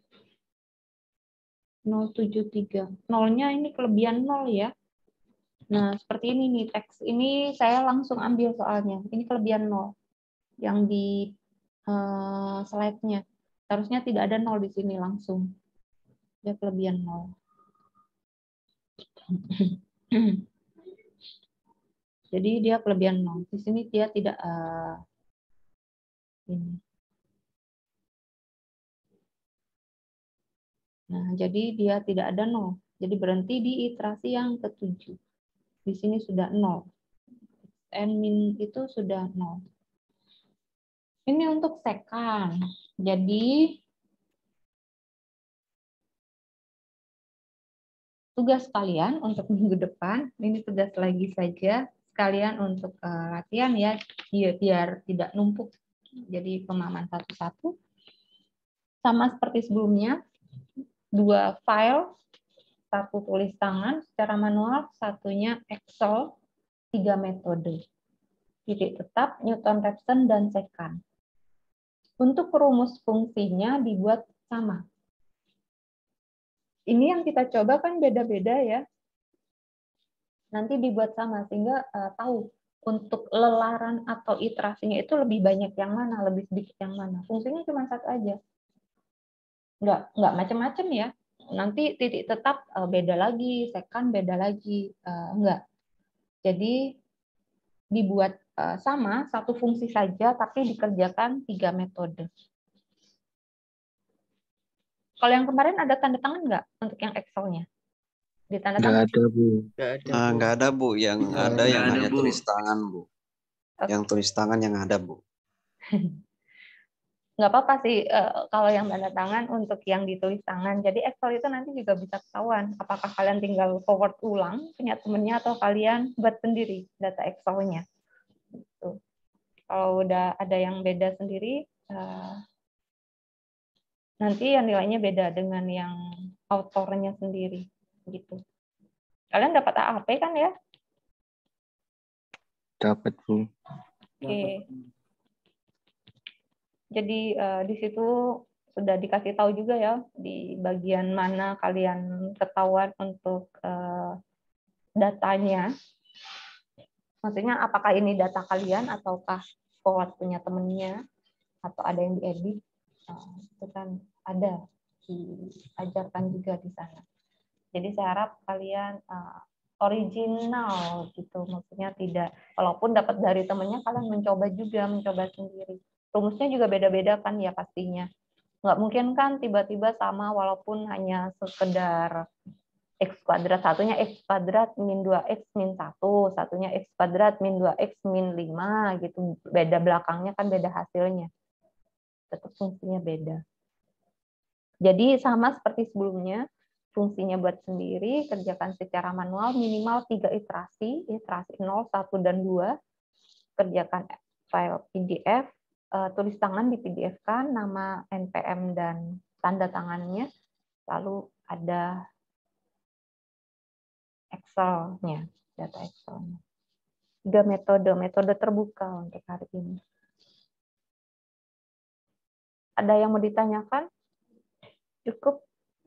nol tujuh tiga. Nolnya ini kelebihan nol ya. Nah, seperti ini nih teks. Ini saya langsung ambil soalnya. Ini kelebihan nol. Yang di uh, slide-nya. Harusnya tidak ada nol di sini langsung. Dia kelebihan nol. Jadi dia kelebihan nol. Di sini dia tidak uh, ini. Nah, jadi dia tidak ada nol. Jadi berhenti di iterasi yang ketujuh. Di sini sudah nol. N min itu sudah nol. Ini untuk second. Jadi tugas kalian untuk minggu depan, ini tugas lagi saja sekalian untuk uh, latihan ya, biar, biar tidak numpuk. Jadi pemahaman satu-satu. Sama seperti sebelumnya, dua file, satu tulis tangan secara manual, satunya Excel, tiga metode. Titik tetap, Newton-Raphson, dan secant. Untuk rumus fungsinya dibuat sama. Ini yang kita coba kan beda-beda ya. Nanti dibuat sama sehingga uh, tahu untuk lelaran atau iterasinya itu lebih banyak yang mana, lebih sedikit yang mana. Fungsinya cuma satu aja. Nggak, nggak macam-macam ya. Nanti titik tetap uh, beda lagi, secant beda lagi. Uh, enggak. Jadi dibuat uh, sama, satu fungsi saja, tapi dikerjakan tiga metode. Kalau yang kemarin ada tanda tangan nggak untuk yang Excel-nya? Di tanda tangan? Nggak ada, Bu. Nggak ada, Nah, Bu. nggak ada, Bu. Yang Nggak ada ada, yang nggak ada, hanya Bu. tulis tangan, Bu. Yang tulis tangan yang ada, Bu. Nggak apa-apa sih uh, kalau yang tanda tangan untuk yang ditulis tangan. Jadi Excel itu nanti juga bisa ketahuan apakah kalian tinggal forward ulang punya temennya atau kalian buat sendiri data Excel-nya. Gitu. Kalau udah ada yang beda sendiri, uh, nanti yang nilainya beda dengan yang autornya sendiri. Gitu. Kalian dapat A A P kan ya? Dapat, Bu. Oke. Jadi uh, di situ sudah dikasih tahu juga ya di bagian mana kalian ketahuan untuk uh, datanya. Maksudnya apakah ini data kalian ataukah forward punya temennya atau ada yang diedit. Nah, itu kan ada diajarkan juga di sana. Jadi saya harap kalian uh, original gitu, maksudnya tidak, walaupun dapat dari temennya kalian mencoba juga, mencoba sendiri. Rumusnya juga beda-beda kan ya pastinya. Nggak mungkin kan tiba-tiba sama walaupun hanya sekedar X kuadrat, satunya X kuadrat min dua X min satu, satunya X kuadrat min dua X min lima gitu. Beda belakangnya kan beda hasilnya. Tetap fungsinya beda. Jadi sama seperti sebelumnya, fungsinya buat sendiri, kerjakan secara manual, minimal tiga iterasi, iterasi nol, satu, dan dua. Kerjakan file P D F, tulis tangan di P D F-kan, nama N P M dan tanda tangannya, lalu ada Excel-nya, data Excel-nya. Tiga metode, metode terbuka untuk hari ini. Ada yang mau ditanyakan? Cukup?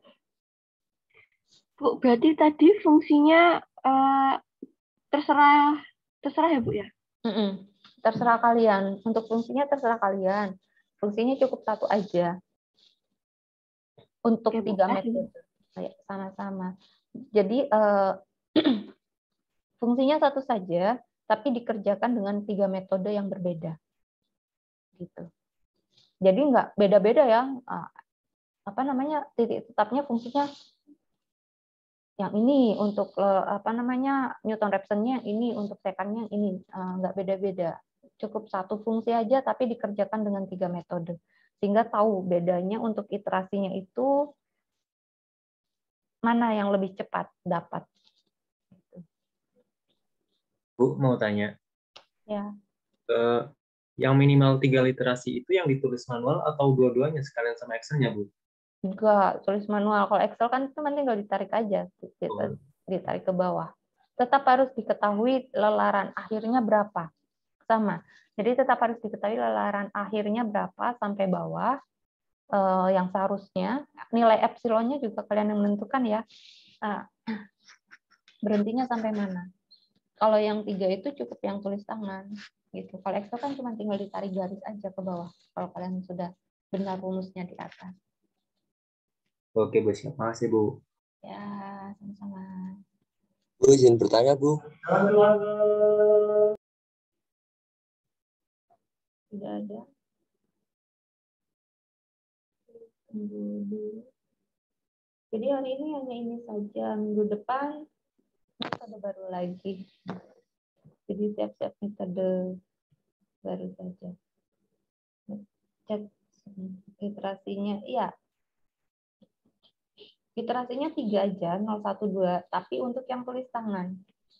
Bu, berarti tadi fungsinya uh, terserah terserah ya, Bu ya? Mm-mm. Terserah kalian. Untuk fungsinya terserah kalian. Fungsinya cukup satu aja. Untuk Oke, Bu. tiga metode. Kayak sama-sama. Jadi uh, fungsinya satu saja, tapi dikerjakan dengan tiga metode yang berbeda. Gitu. Jadi nggak beda-beda ya. Uh, apa namanya, titik tetapnya fungsinya yang ini, untuk apa namanya Newton-Raphson-nya ini, untuk secant-nya ini, nggak beda-beda. Cukup satu fungsi aja tapi dikerjakan dengan tiga metode. Sehingga tahu bedanya untuk iterasinya itu mana yang lebih cepat dapat. Bu, mau tanya. Ya. Uh, yang minimal tiga literasi itu yang ditulis manual atau dua-duanya sekalian sama Excel-nya, Bu? Enggak, tulis manual. Kalau Excel kan cuma tinggal ditarik aja, ditarik ke bawah. Tetap harus diketahui lelaran akhirnya berapa. Sama. Jadi tetap harus diketahui lelaran akhirnya berapa sampai bawah. Eh, yang seharusnya nilai epsilonnya juga kalian yang menentukan ya. Nah, berhentinya sampai mana. Kalau yang tiga itu cukup yang tulis tangan. Gitu. Kalau Excel kan cuma tinggal ditarik garis aja ke bawah. Kalau kalian sudah benar rumusnya di atas. Oke, Bu. Siap. Makasih, Bu. Ya, sama-sama. Bu, izin bertanya, Bu. Tidak ada. Tunggu dulu. Jadi hari ini hanya ini saja. Minggu depan metode baru lagi. Jadi siap-siap metode baru saja. Chat iterasinya, iya. Iterasinya tiga aja, nol, satu, dua. Tapi untuk yang tulis tangan.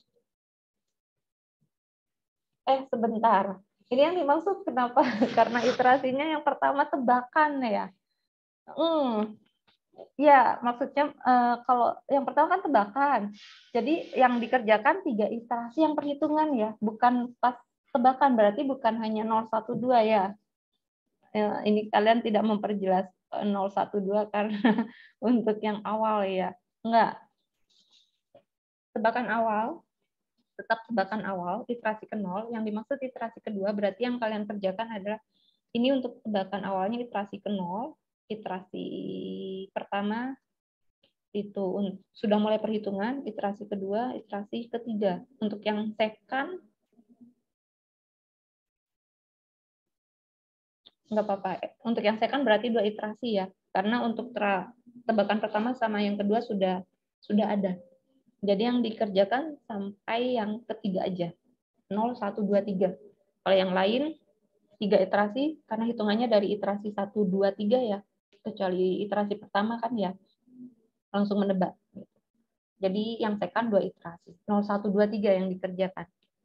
Eh, sebentar. Ini yang dimaksud kenapa? Karena iterasinya yang pertama tebakan ya. Hmm. Ya, maksudnya eh, kalau yang pertama kan tebakan. Jadi yang dikerjakan tiga iterasi yang perhitungan ya, bukan pas tebakan. Berarti bukan hanya nol, satu, dua ya. Eh, ini kalian tidak memperjelas nol, satu, dua karena untuk yang awal ya. Enggak. Tebakan awal, tetap tebakan awal, iterasi ke nol. Yang dimaksud iterasi kedua berarti yang kalian kerjakan adalah ini untuk tebakan awalnya iterasi ke nol. Iterasi pertama itu sudah mulai perhitungan, iterasi kedua, iterasi ketiga. Untuk yang second, nggak apa-apa. Untuk yang second berarti dua iterasi ya, karena untuk tebakan pertama sama yang kedua sudah sudah ada. Jadi yang dikerjakan sampai yang ketiga aja, nol, satu, dua, tiga. Kalau yang lain tiga iterasi, karena hitungannya dari iterasi satu, dua, tiga ya. Kecuali iterasi pertama kan ya langsung menebak. Jadi yang second dua iterasi, nol, satu, dua, tiga yang dikerjakan.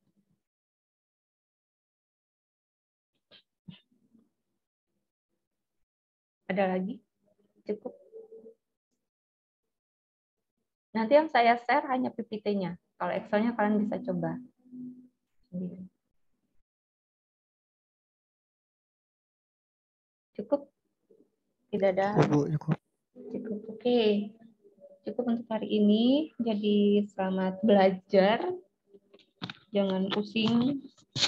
Ada lagi? Cukup. Nanti yang saya share hanya P P T-nya. Kalau Excel-nya kalian bisa coba sendiri. Cukup? Tidak ada? Cukup, cukup. Cukup, oke. Okay. Cukup untuk hari ini. Jadi selamat belajar. Jangan pusing.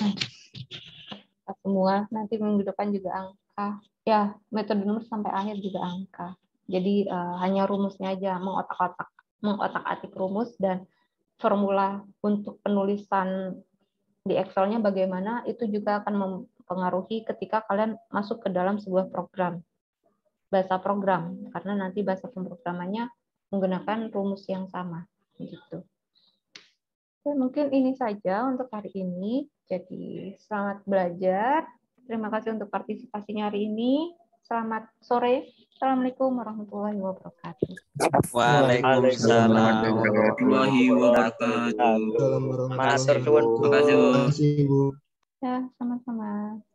Semua. Nanti minggu depan juga angka. Ya, metode nomor sampai akhir juga angka. Jadi uh, hanya rumusnya aja, mengotak-otak, mengotak-atik rumus dan formula untuk penulisan di Excel-nya bagaimana, itu juga akan mempengaruhi ketika kalian masuk ke dalam sebuah program. Bahasa program, karena nanti bahasa pemrogramannya menggunakan rumus yang sama. Gitu. Oke, mungkin ini saja untuk hari ini. Jadi selamat belajar. Terima kasih untuk partisipasinya hari ini. Selamat sore. Assalamualaikum warahmatullahi wabarakatuh. Waalaikumsalam warahmatullahi wabarakatuh. Assalamualaikum warahmatullahi Matur suwun, Bu. Terima kasih, Bu. wabarakatuh. Ya, sama-sama.